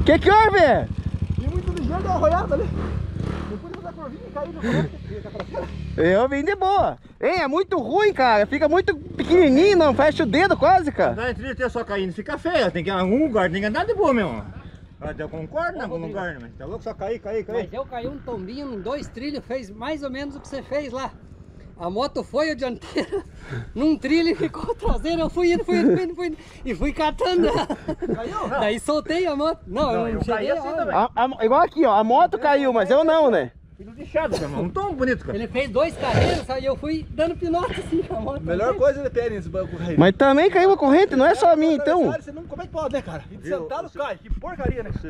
Que que houve? E muito ligeiro, deu uma arroiada ali. Não pude fazer a curvinha e cair no corrente. Eu vim de boa. Hein, é muito ruim, cara. Fica muito pequenininho, não fecha o dedo quase, cara. Não é trilha só caindo, fica feio. Tem que algum lugar, tem que andar de boa mesmo. Eu concordo em algum lugar, mas tá louco só cair, cair, cair. Mas eu caí um tombinho em dois trilhos, fez mais ou menos o que você fez lá. A moto foi a dianteira num trilho e ficou a traseira. Eu fui indo, fui indo, fui indo, fui indo e fui catando. Caiu? Daí soltei a moto. Não, Não, eu não eu caí cheguei assim a também. A- a- igual aqui, ó. A moto caiu, mas eu não, né? Filho de chado, meu irmão. Um tom bonito, cara. Ele fez dois carreiros, aí eu fui dando pinote assim com a moto. Melhor coisa ele pega nesse banco aí. Mas também caiu a corrente, não é só a minha, então. Você não, como é que pode, né, cara? E de sentado cai. Que porcaria, né?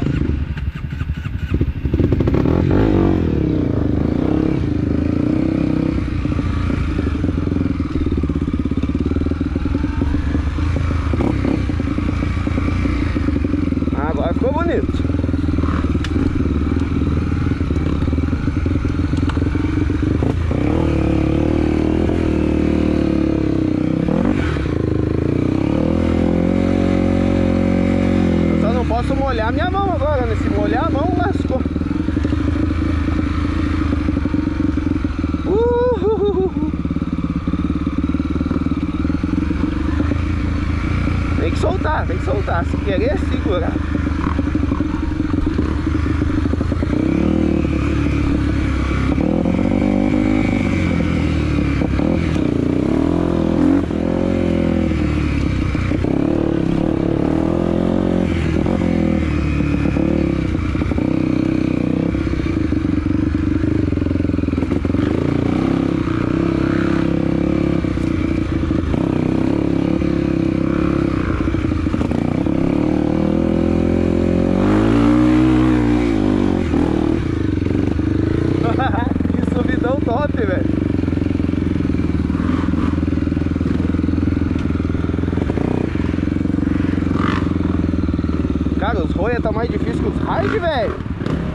Agora ficou bonito. Eu só não posso molhar minha mão agora, né? Se molhar a mão, lascou. Uhul. Tem que soltar, tem que soltar. Se querer, segurar. Que subidão top, velho. Cara, os roia tá mais difícil que os hard, velho.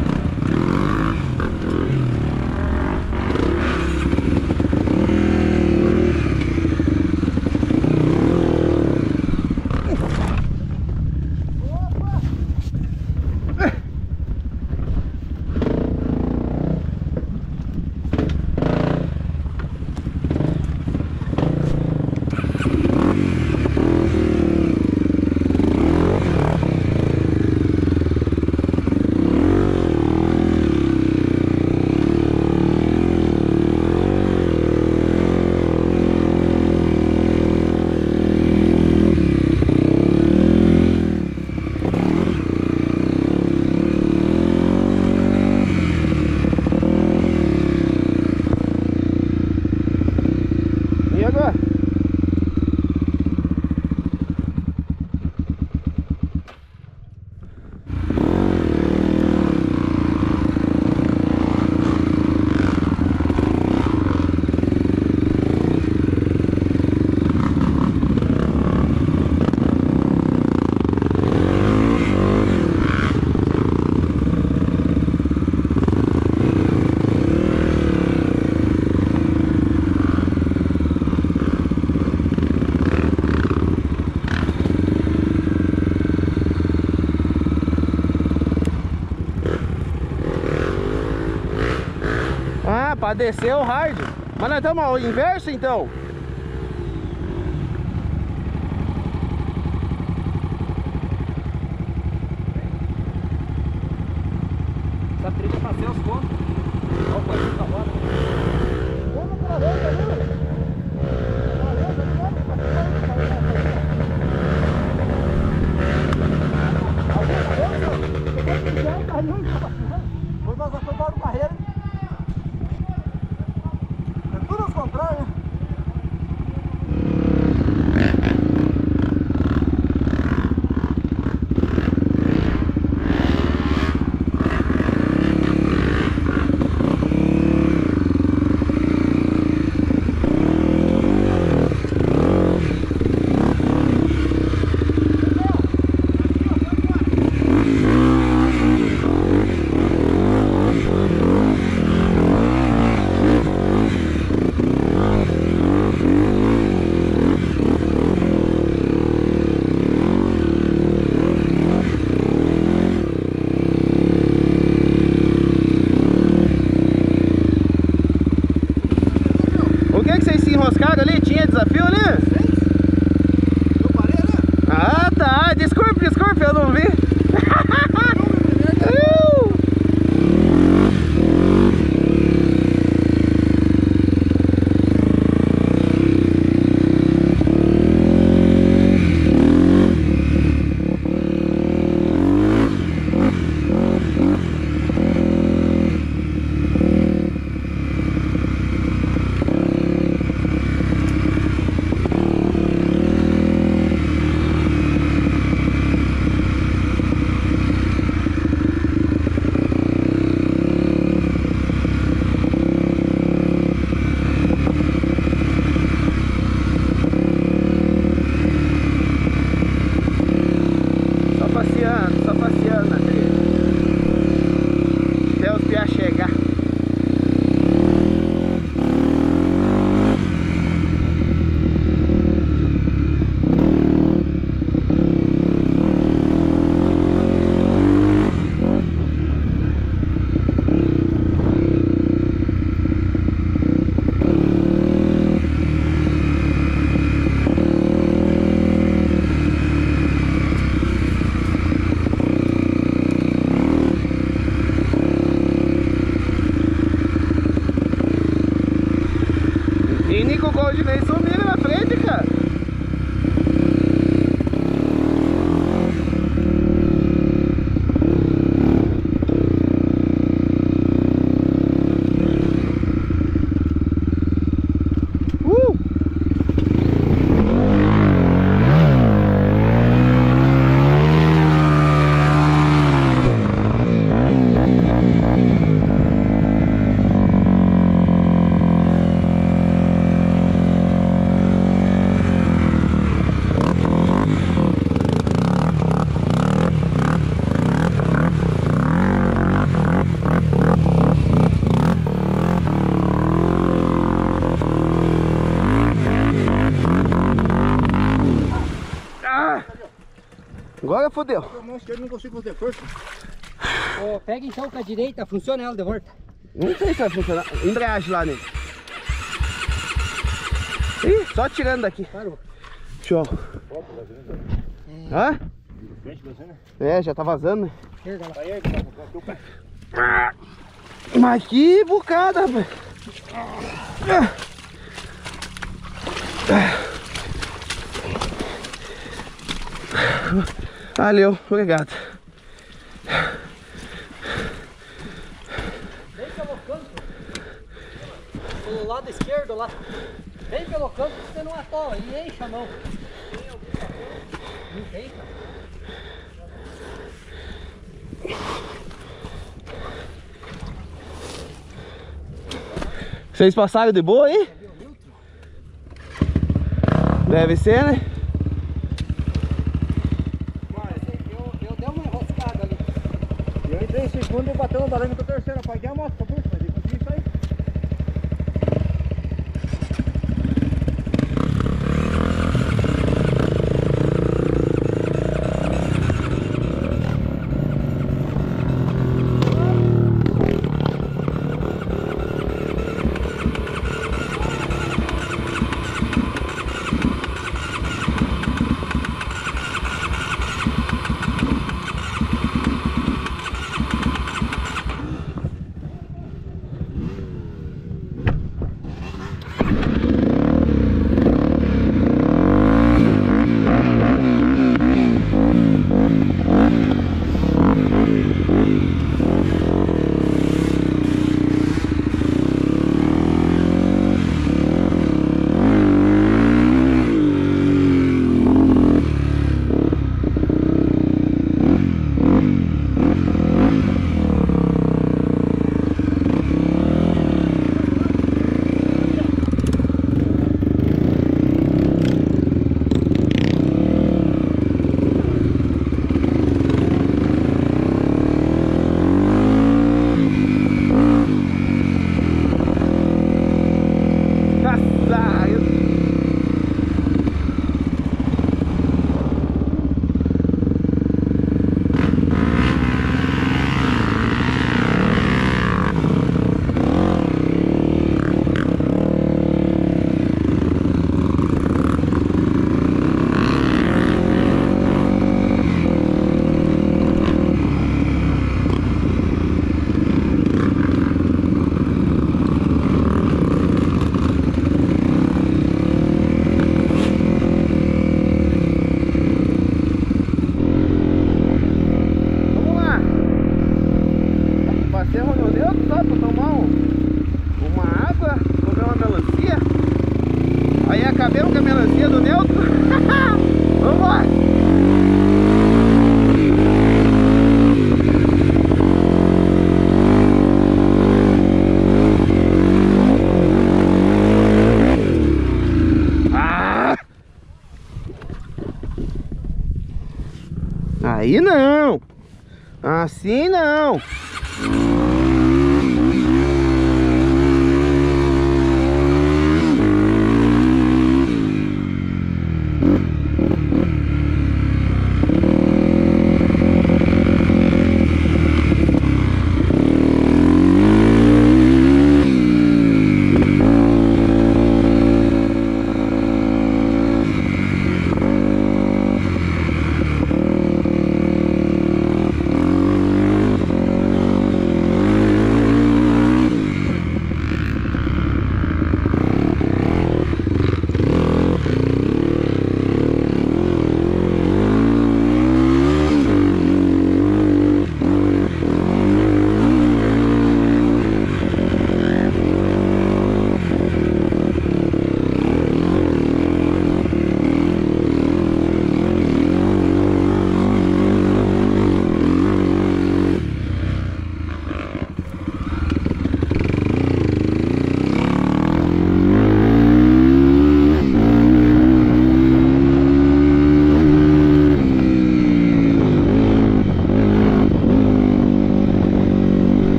E agora? Ah, pra descer o hard. Mas nós estamos ao inverso então. Essa trilha pra ser os pontos. Olha o barulho da roda. Foi vazar, foi para o carreira. É tudo ao contrário, né? fora ali, tinha desafio ali? Eu parei, né? Ah, tá. Desculpe, desculpe, eu não vi. Agora fodeu. A mão esquerda não consigo fazer força. Oh, pega então com a direita, funciona ela de volta. Não sei se vai funcionar. Embreagem lá nele. Ih, só tirando daqui. Parou. Show. É. Hã? Frente, né? É, já tá vazando, né? Esquerda lá. Aí, aí, teu pé. Mas que bocada, rapaz. Valeu, obrigado. Vem pelo canto. Pelo lado esquerdo lá. Vem pelo canto que você não atola e enche a mão. Não tem, cara. Vocês passaram de boa aí? Deve ser, né? Eu, eu dei uma enroscada ali. Eu entrei em segundo e bateu uma balena com a terceira. Apaguei a moto, acabou. Mas eu consegui sair. acabemos com a melancia do neutro. Vambora! Ah! Aí não! Assim não!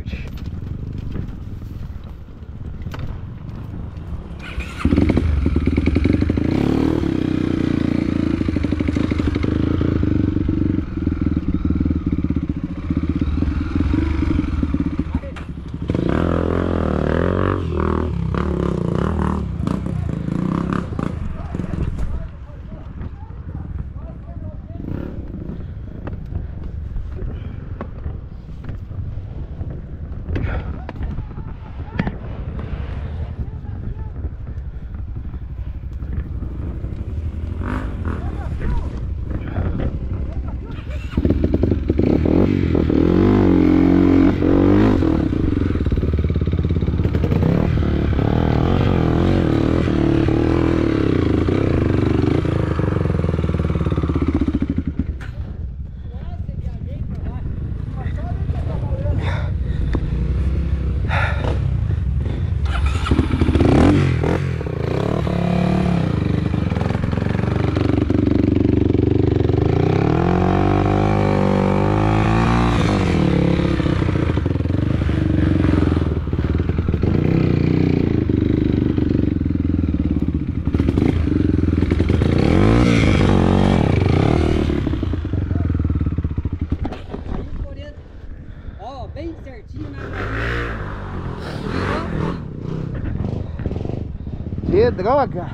forte. Bem certinho na Que droga!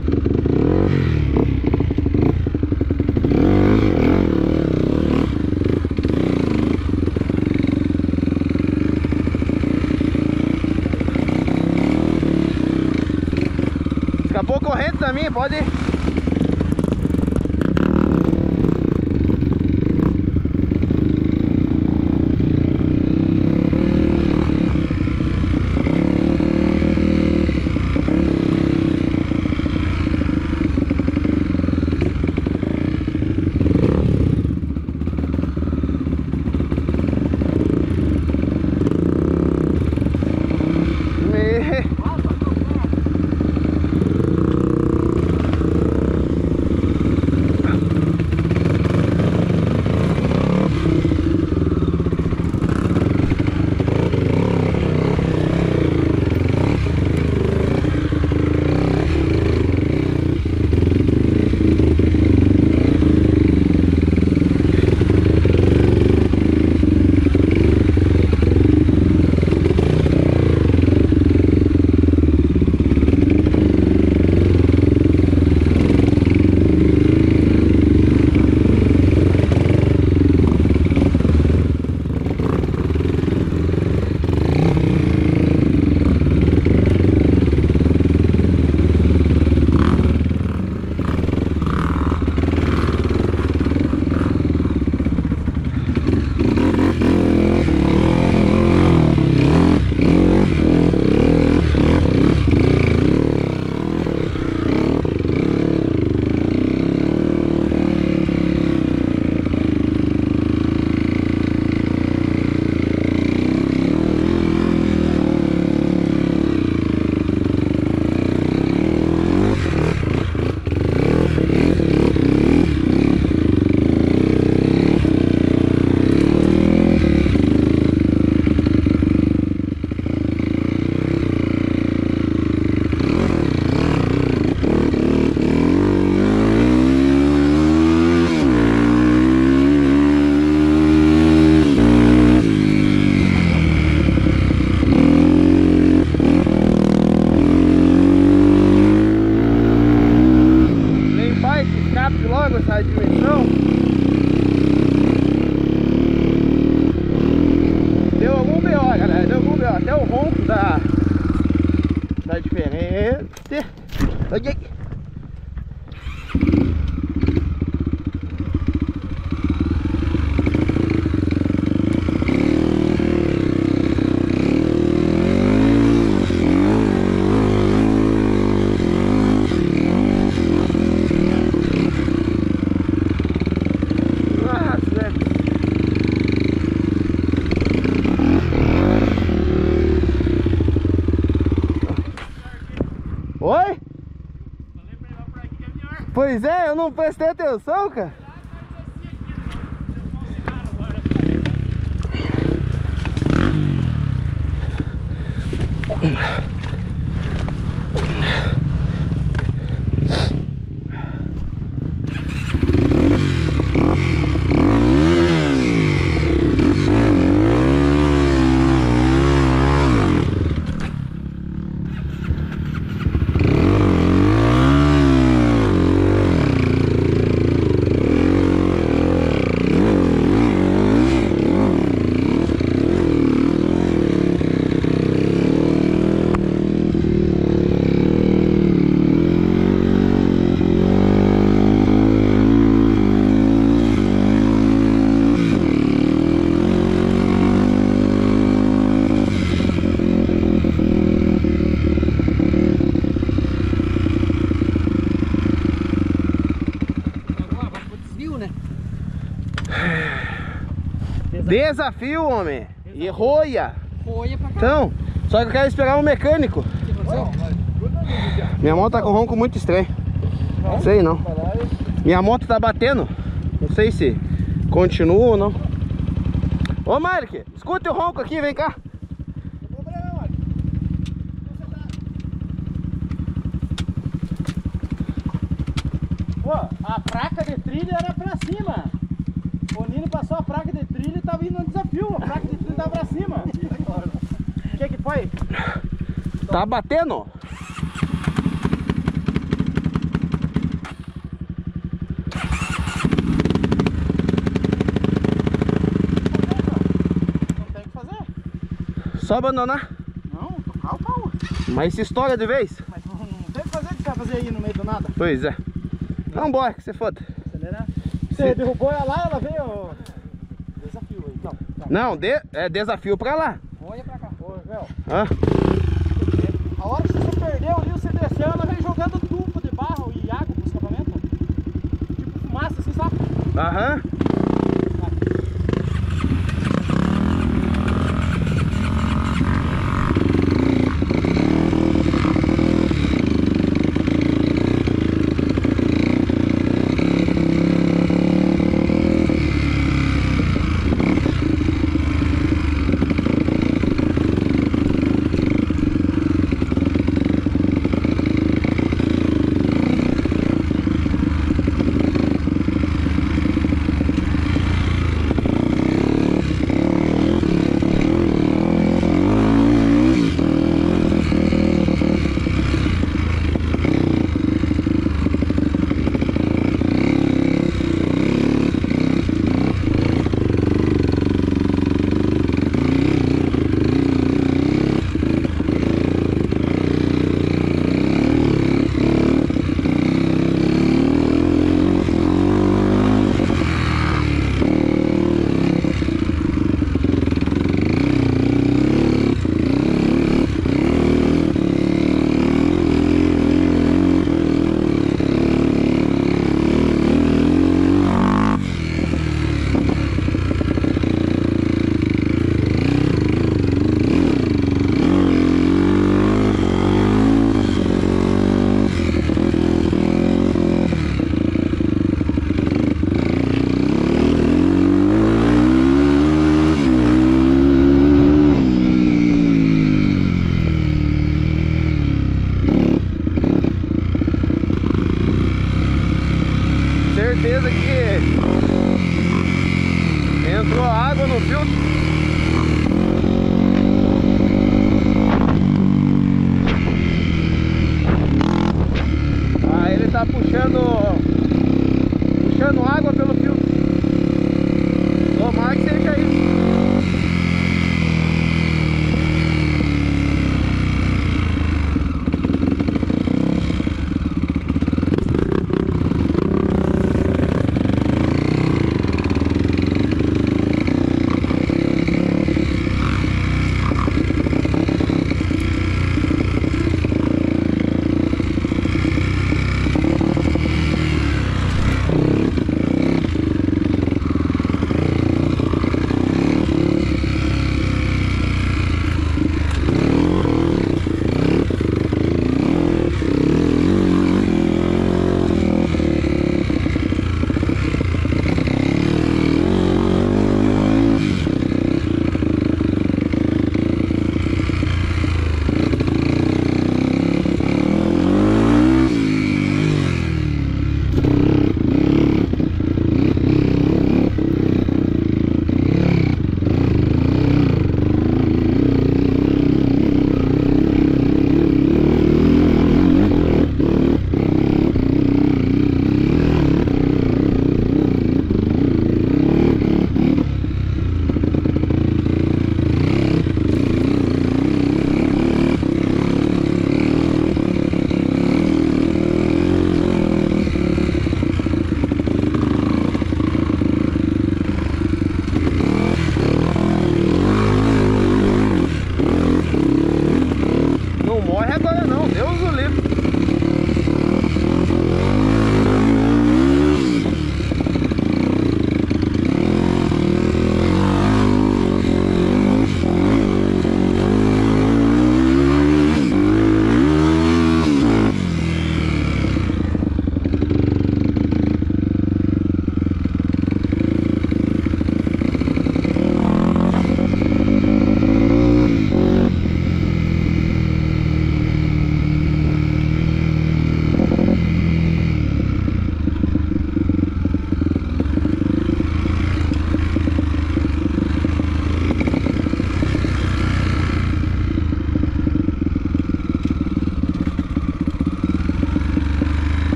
Escapou corrente também, pode ir. Logo essa dimensão. Deu algum B O, galera. Deu algum B O. Até o ronco da da diferente. Aqui. Oi? Pois é, eu não prestei atenção, cara. Desafio, homem. E roia. Roia pra cá. Então, só que eu quero esperar um mecânico. O que aconteceu? Minha moto tá com ronco muito estranho. Não sei não. Minha moto tá batendo. Não sei se continua ou não. Ô Mark, escute o ronco aqui, vem cá. Pô, a placa de trilha era pra cima. O Nino passou a placa de trilha e tava indo no desafio. A placa de trilha tava pra cima. O que que foi? Tá batendo? Não tem o que fazer. Só abandonar. Não, tocar o pau. Mas se estoura de vez. Mas não, não tem o que fazer. O que você vai fazer aí no meio do nada? Pois é. Vambora, que você foda. Acelerar. Você derrubou ela lá, ela veio. Desafio aí. Não, tá. Não, de, é desafio pra lá. Roia pra cá. Ô, Rafael, Hã? a hora que você perdeu ali, você desceu, ela veio jogando tubo de barro e água pro escapamento. Tipo fumaça, assim, sabe? Aham. Certeza que entrou água no filtro. Ah, ele tá puxando puxando água pelo filtro. Tomara que seja isso.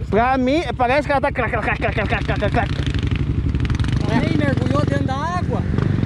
Pra mim, parece que ela tá clac, clac, clac, clac, clac, clac, clac. Também mergulhou dentro da água.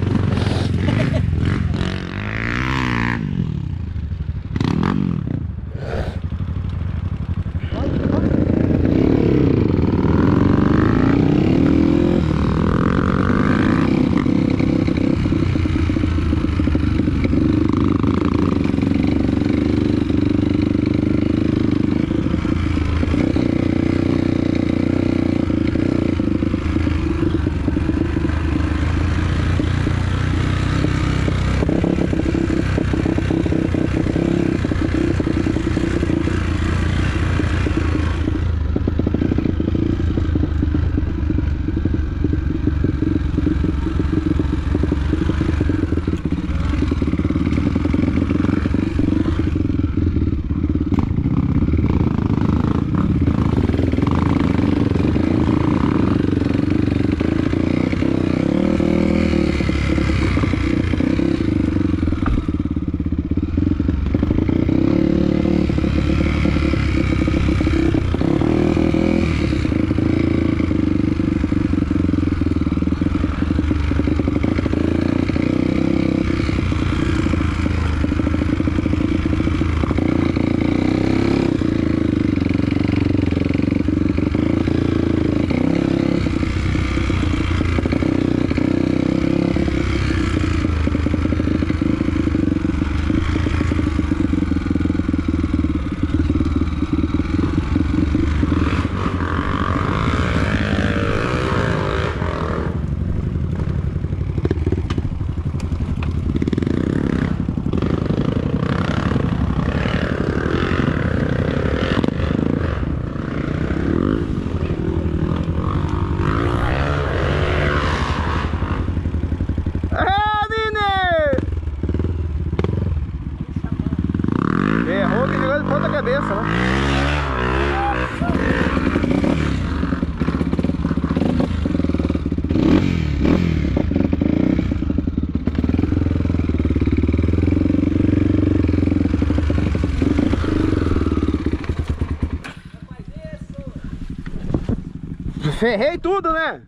Ferrei tudo, né?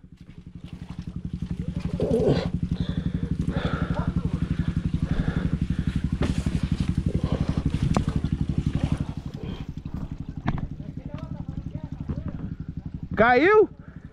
Caiu?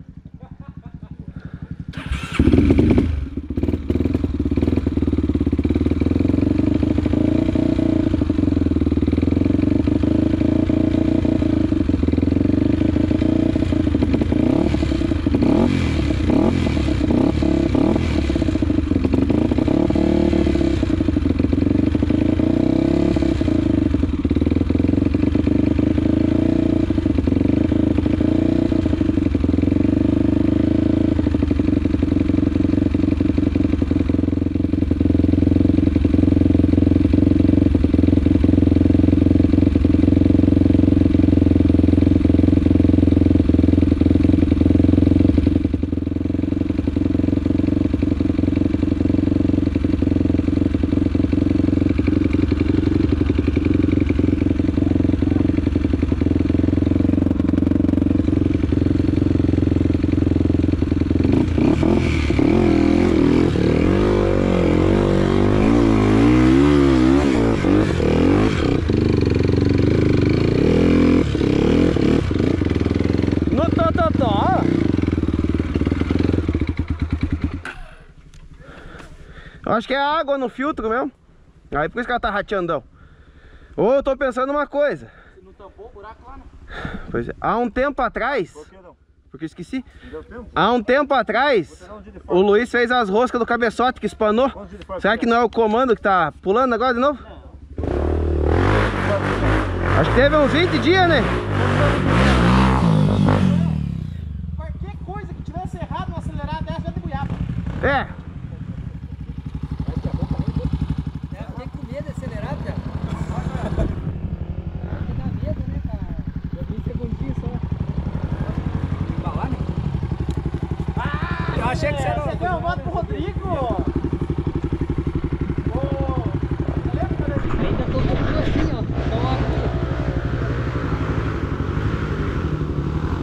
Acho que é água no filtro mesmo. Aí por isso que ela tá rateandão. Ou eu tô pensando uma coisa. Você não tampou o buraco lá, né? Pois é. Há um tempo atrás. Por que não? Porque eu esqueci. Não deu tempo? Há um tempo atrás, o Luiz fez as roscas do cabeçote que espanou. Será que não é o comando que tá pulando agora de novo? Não. Acho que teve uns vinte dias, né? Qualquer coisa que tivesse errado no acelerar dessa já debulhava. É. Tem que comer de acelerar, cara. Dá medo, né, cara? Já vi segundinho só. Embalar, né? Ah, Eu achei que você não- Você deu uma moto pro Rodrigo. Ô, você lembra quando a gente... Ainda tô com assim, ó. Então, ó, aqui.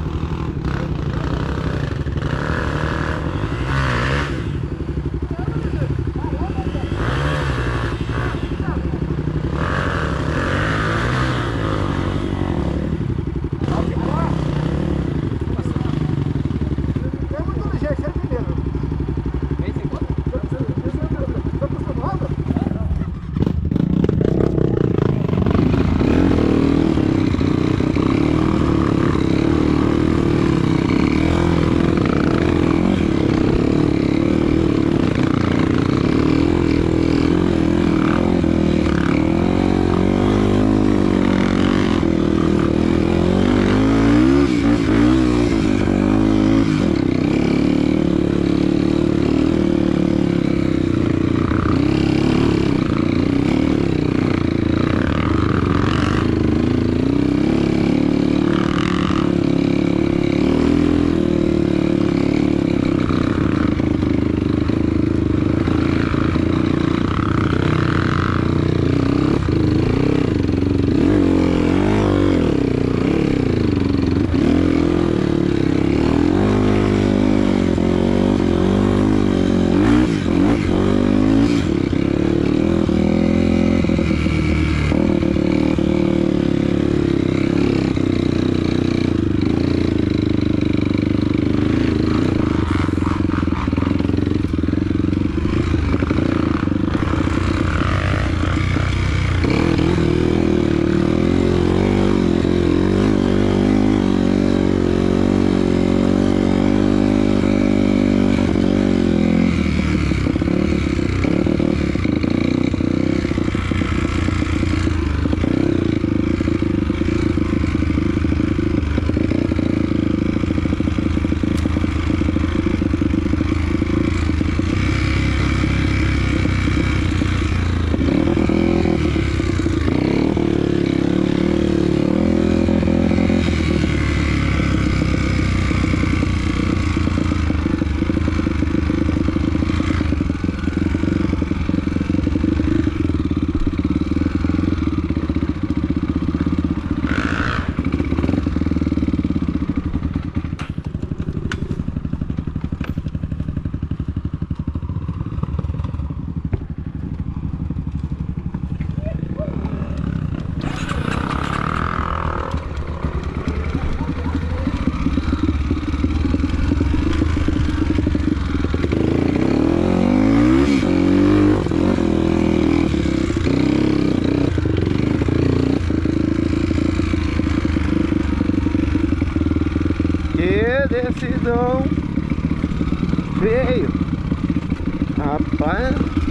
Que decisão feio, rapaz.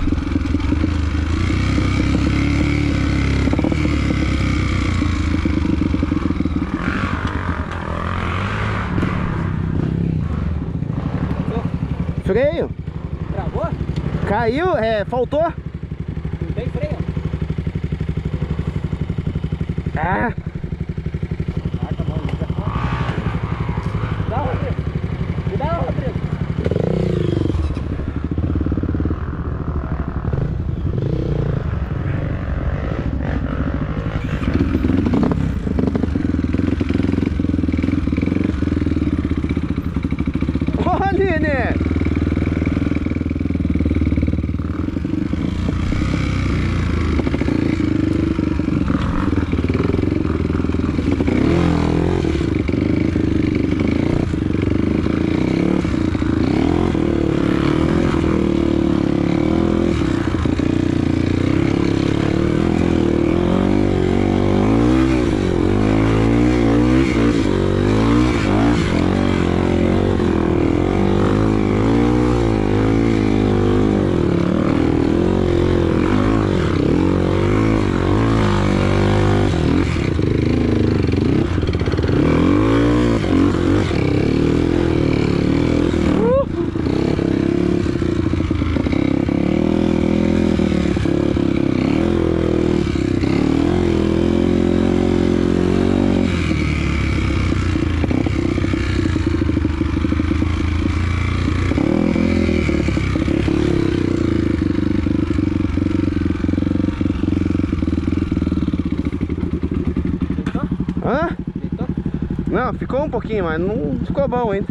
Freio? Travou? Caiu? É, faltou? Não tem freio. Ah! Marca a mão, liga. Dá, Rodrigo. Me dá, Rodrigo. Ô, Aline! Hã? Deitou? Não, ficou um pouquinho, mas não ficou bom ainda.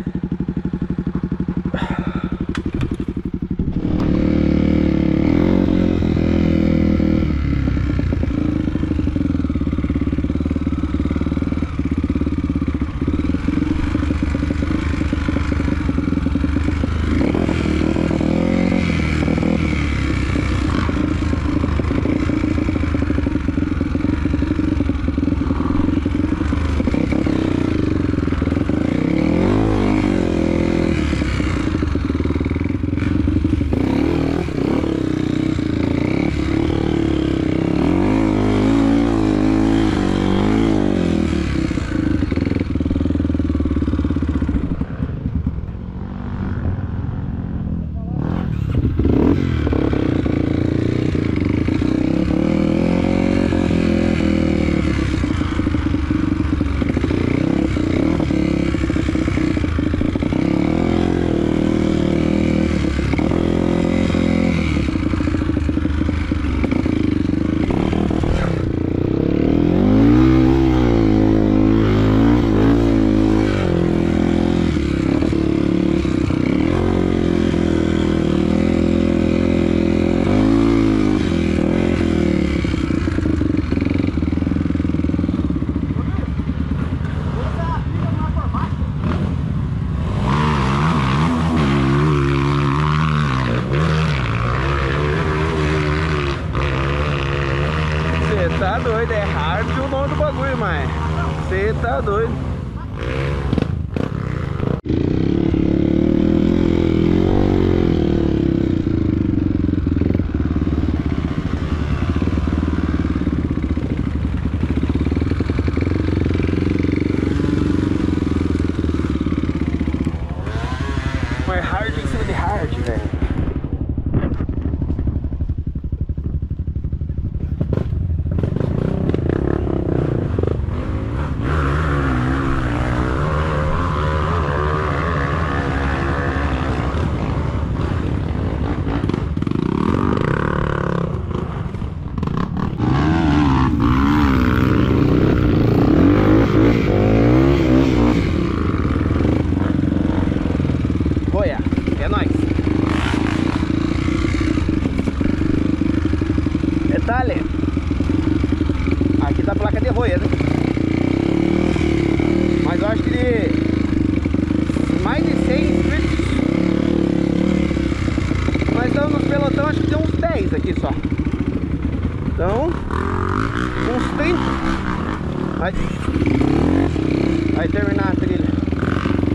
Tá doido, é hard o nome do bagulho, mas você tá doido. Mas hard em cima de hard, velho. Olha, é nóis. Detalhe, aqui tá a placa de roia, né? Mas eu acho que de mais de cem inscritos. Nós estamos no pelotão, acho que tem uns dez aqui só. Então, uns trinta. Vai, vai terminar a trilha.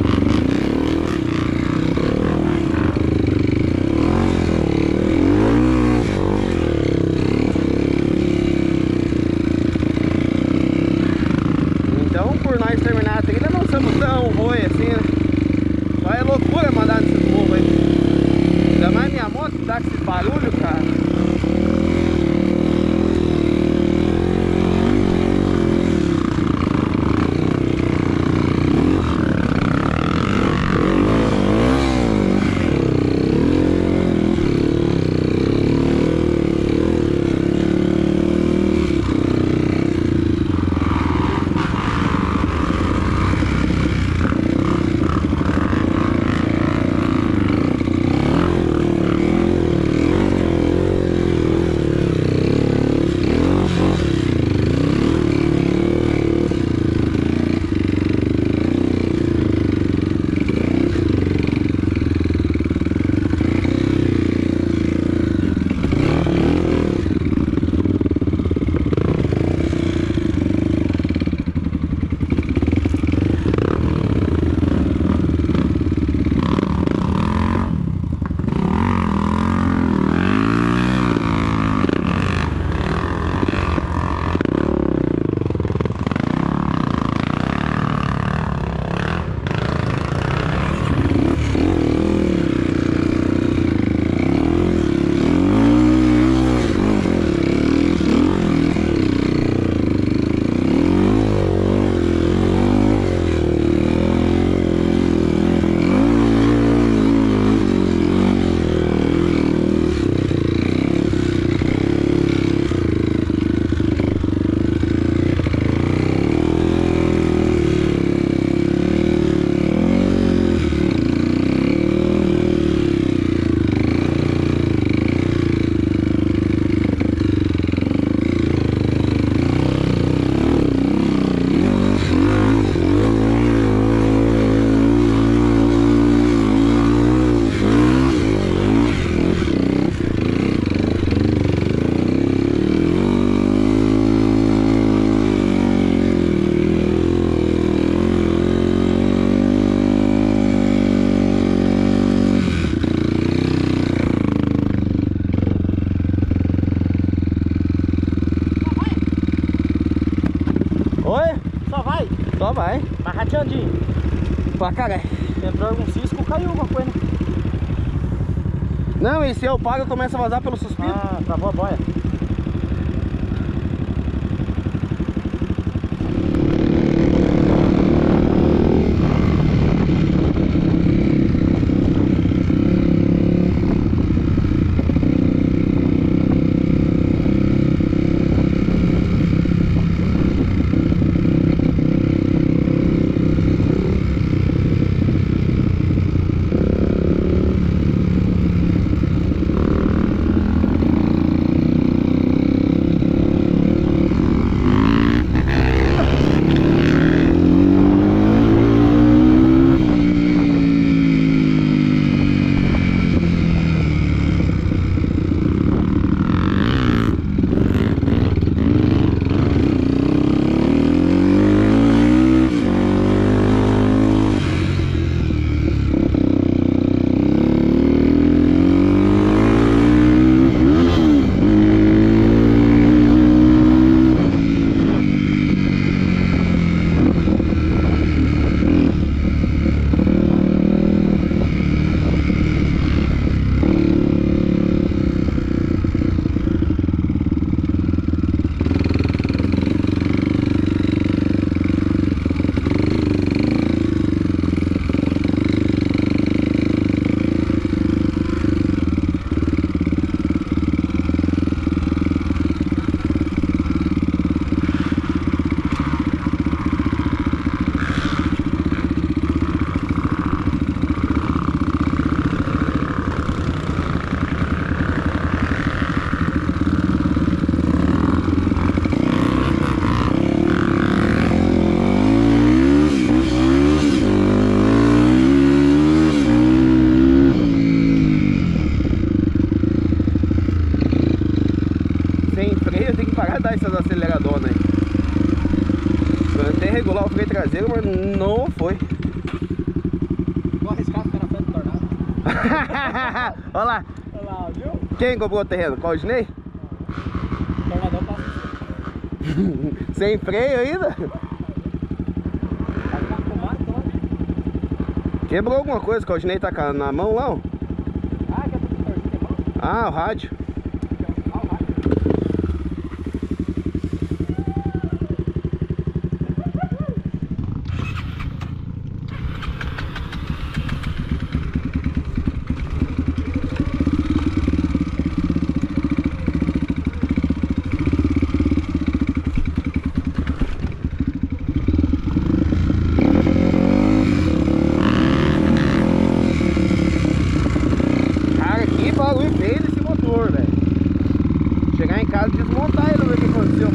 foi assim, né? Só é loucura mandar nesse povo aí. Ainda mais minha moto dá esse barulho, cara. Só vai. Mas rateandinho. Pra caralho. Entrou algum cisco, caiu alguma coisa, né? Não, e se eu pago, começa a vazar pelo suspiro. Ah, travou a boia. Regular o freio traseiro, mas não foi. Vou arriscar ficar na frente do tornado. Olha lá. Olha lá, viu? Quem comprou o terreno? Qual o Disney? O tornadão passa. Sem freio ainda? Vai ficar com mato lá. Quebrou alguma coisa que o Aldinei tá com- na mão lá, ó. Ah, que é pro torcer de mão? Ah, o rádio. Ah, o rádio. Cara, que barulho feio desse motor, velho. Chegar em casa e desmontar ele, ver o que aconteceu.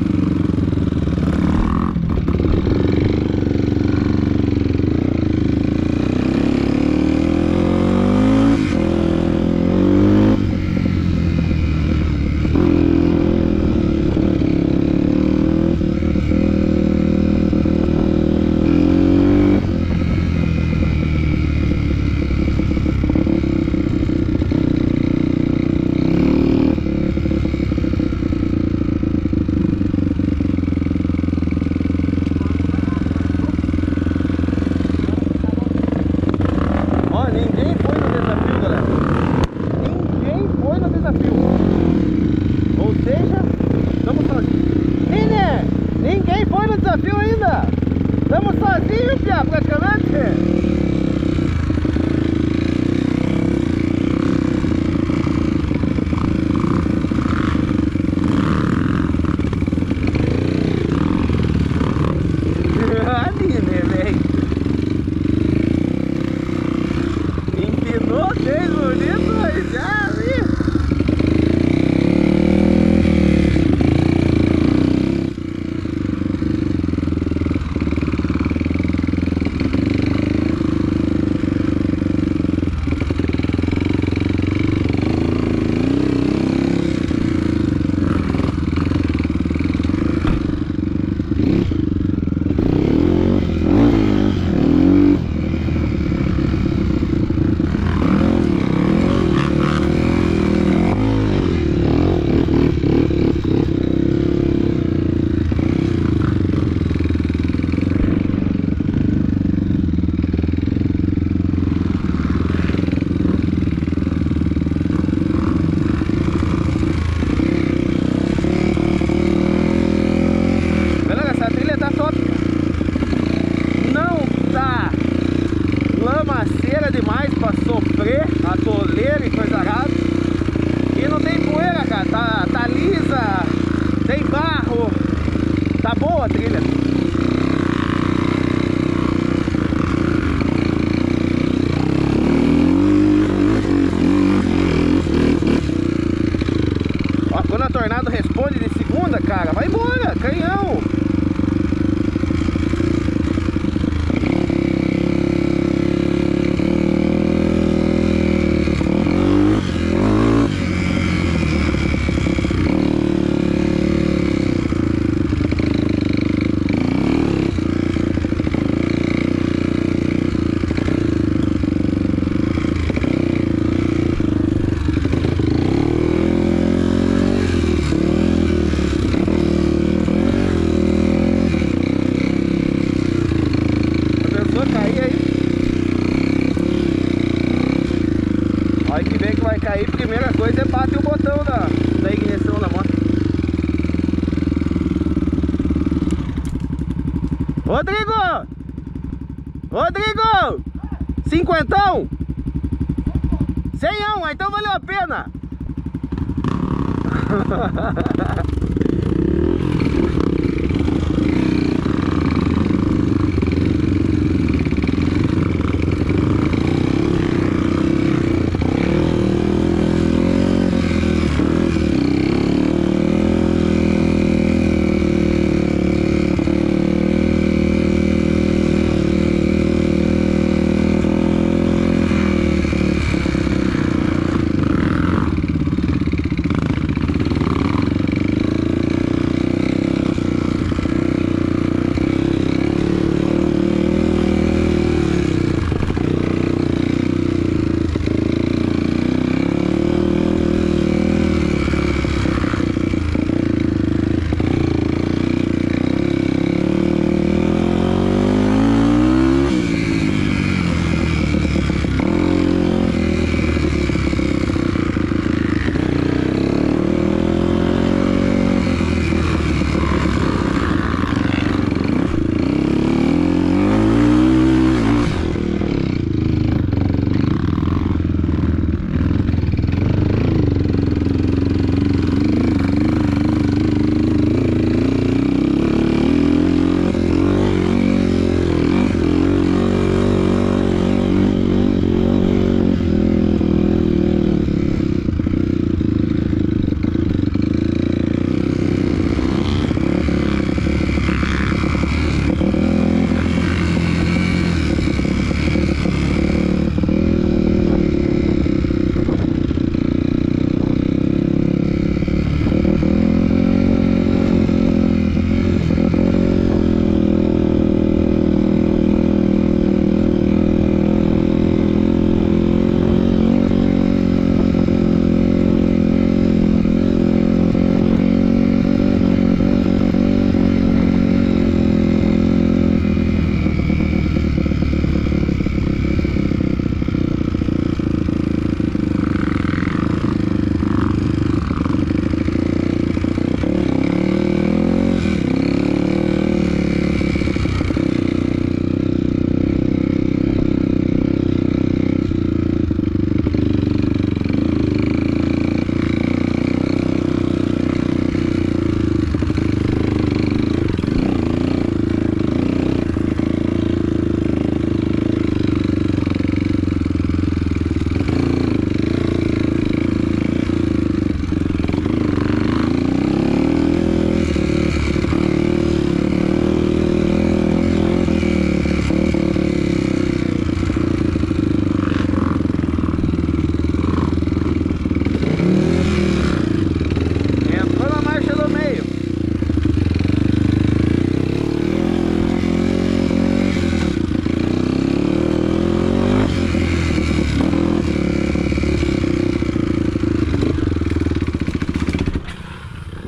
Ó, ninguém foi no desafio, galera. Ninguém foi no desafio. Ou seja, estamos sozinhos. Nene, ninguém foi no desafio ainda. Estamos sozinhos, Pia, praticamente. Ah, Nene, velho. Empinou três bonitos, mas já vi. Galera, essa trilha tá top. Não tá lamaceira demais pra sofrer atoleira e coisa arada. E não tem poeira, cara. Tá, tá lisa, tem barro. Tá boa a trilha. Ó, quando a Tornado responde de segunda, cara, vai embora, canhão. A pessoa cair aí. Olha que vem que vai cair. Primeira coisa é bater o botão da, da ignição da moto. Rodrigo! Rodrigo! Cinquentão? Cemão, então valeu a pena!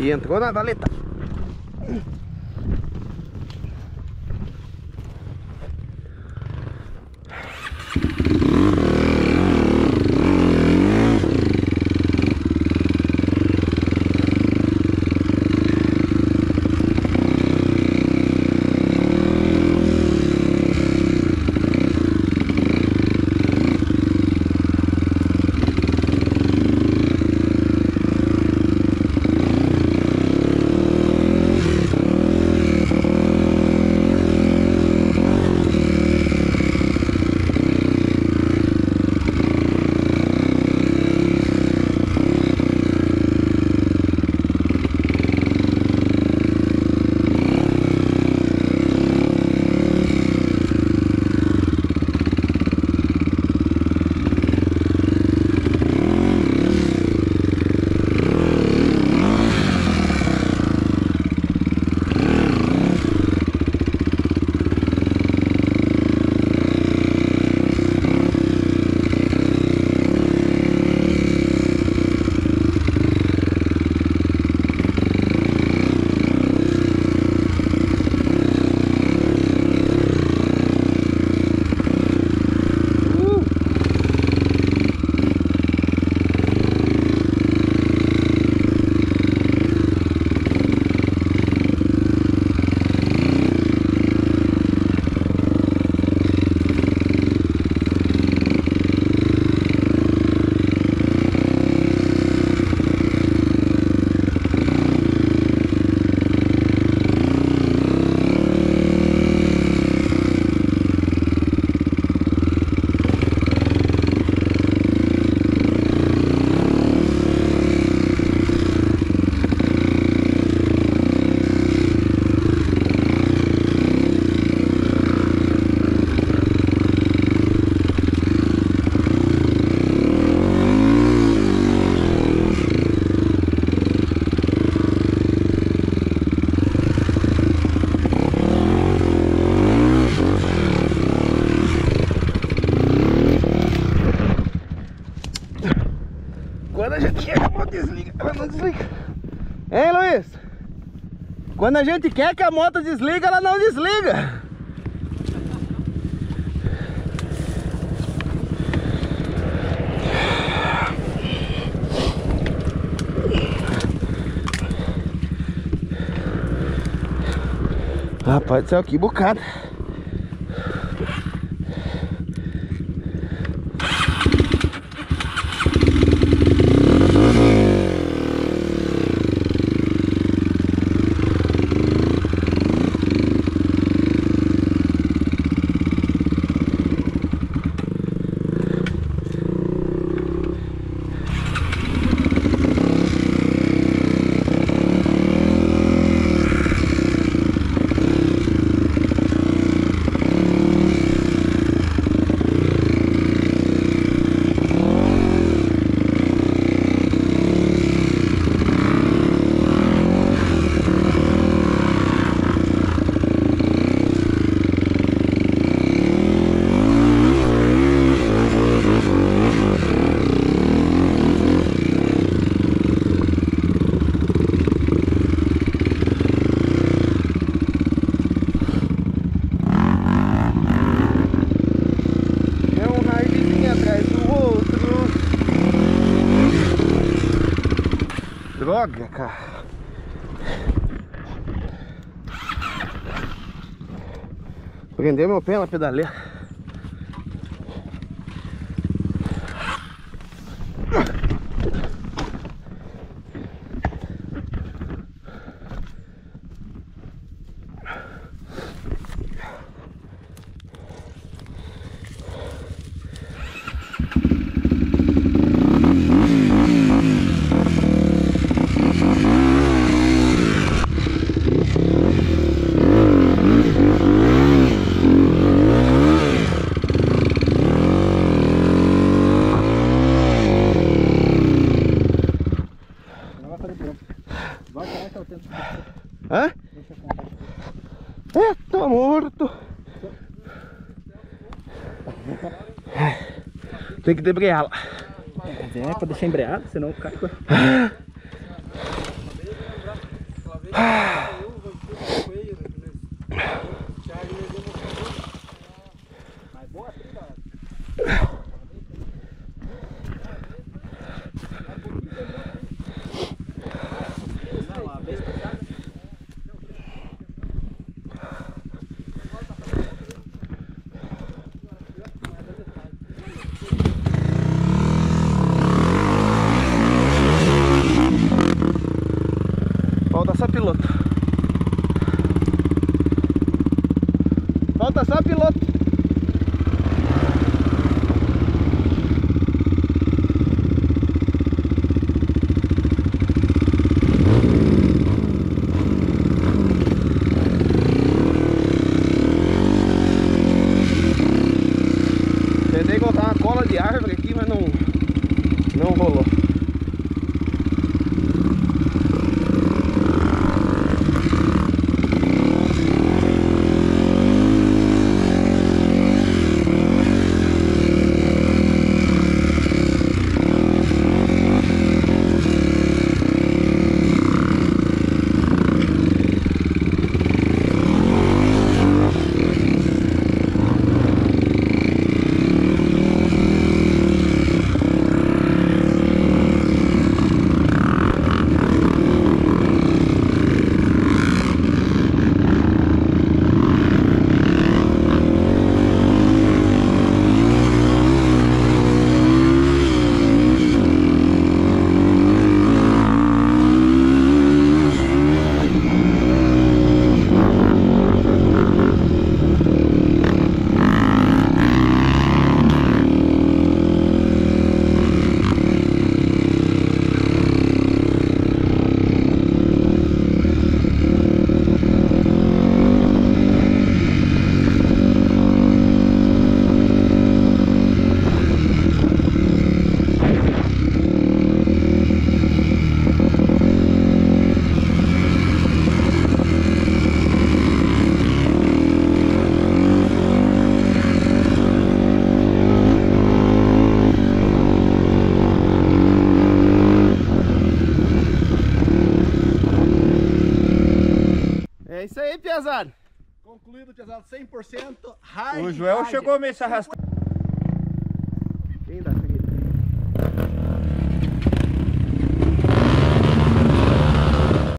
E entrou na valeta. Quando a gente quer que a moto desliga, ela não desliga. Hein, Luiz? Quando a gente quer que a moto desliga, ela não desliga. Rapaz do céu, que bocada. Droga, cara. Prendeu meu pé na pedaleira. Hã? É, tô morto. Tem que debreá-la. É, pra deixar embreado, senão cai. piloto. Falta só piloto. Tentei colocar uma cola de árvore aqui, mas não, não rolou. É isso aí, pesado. Concluído, pesado, cem por cento. Hard, O Joel hard. chegou a meio se arrastar. Ainda tem.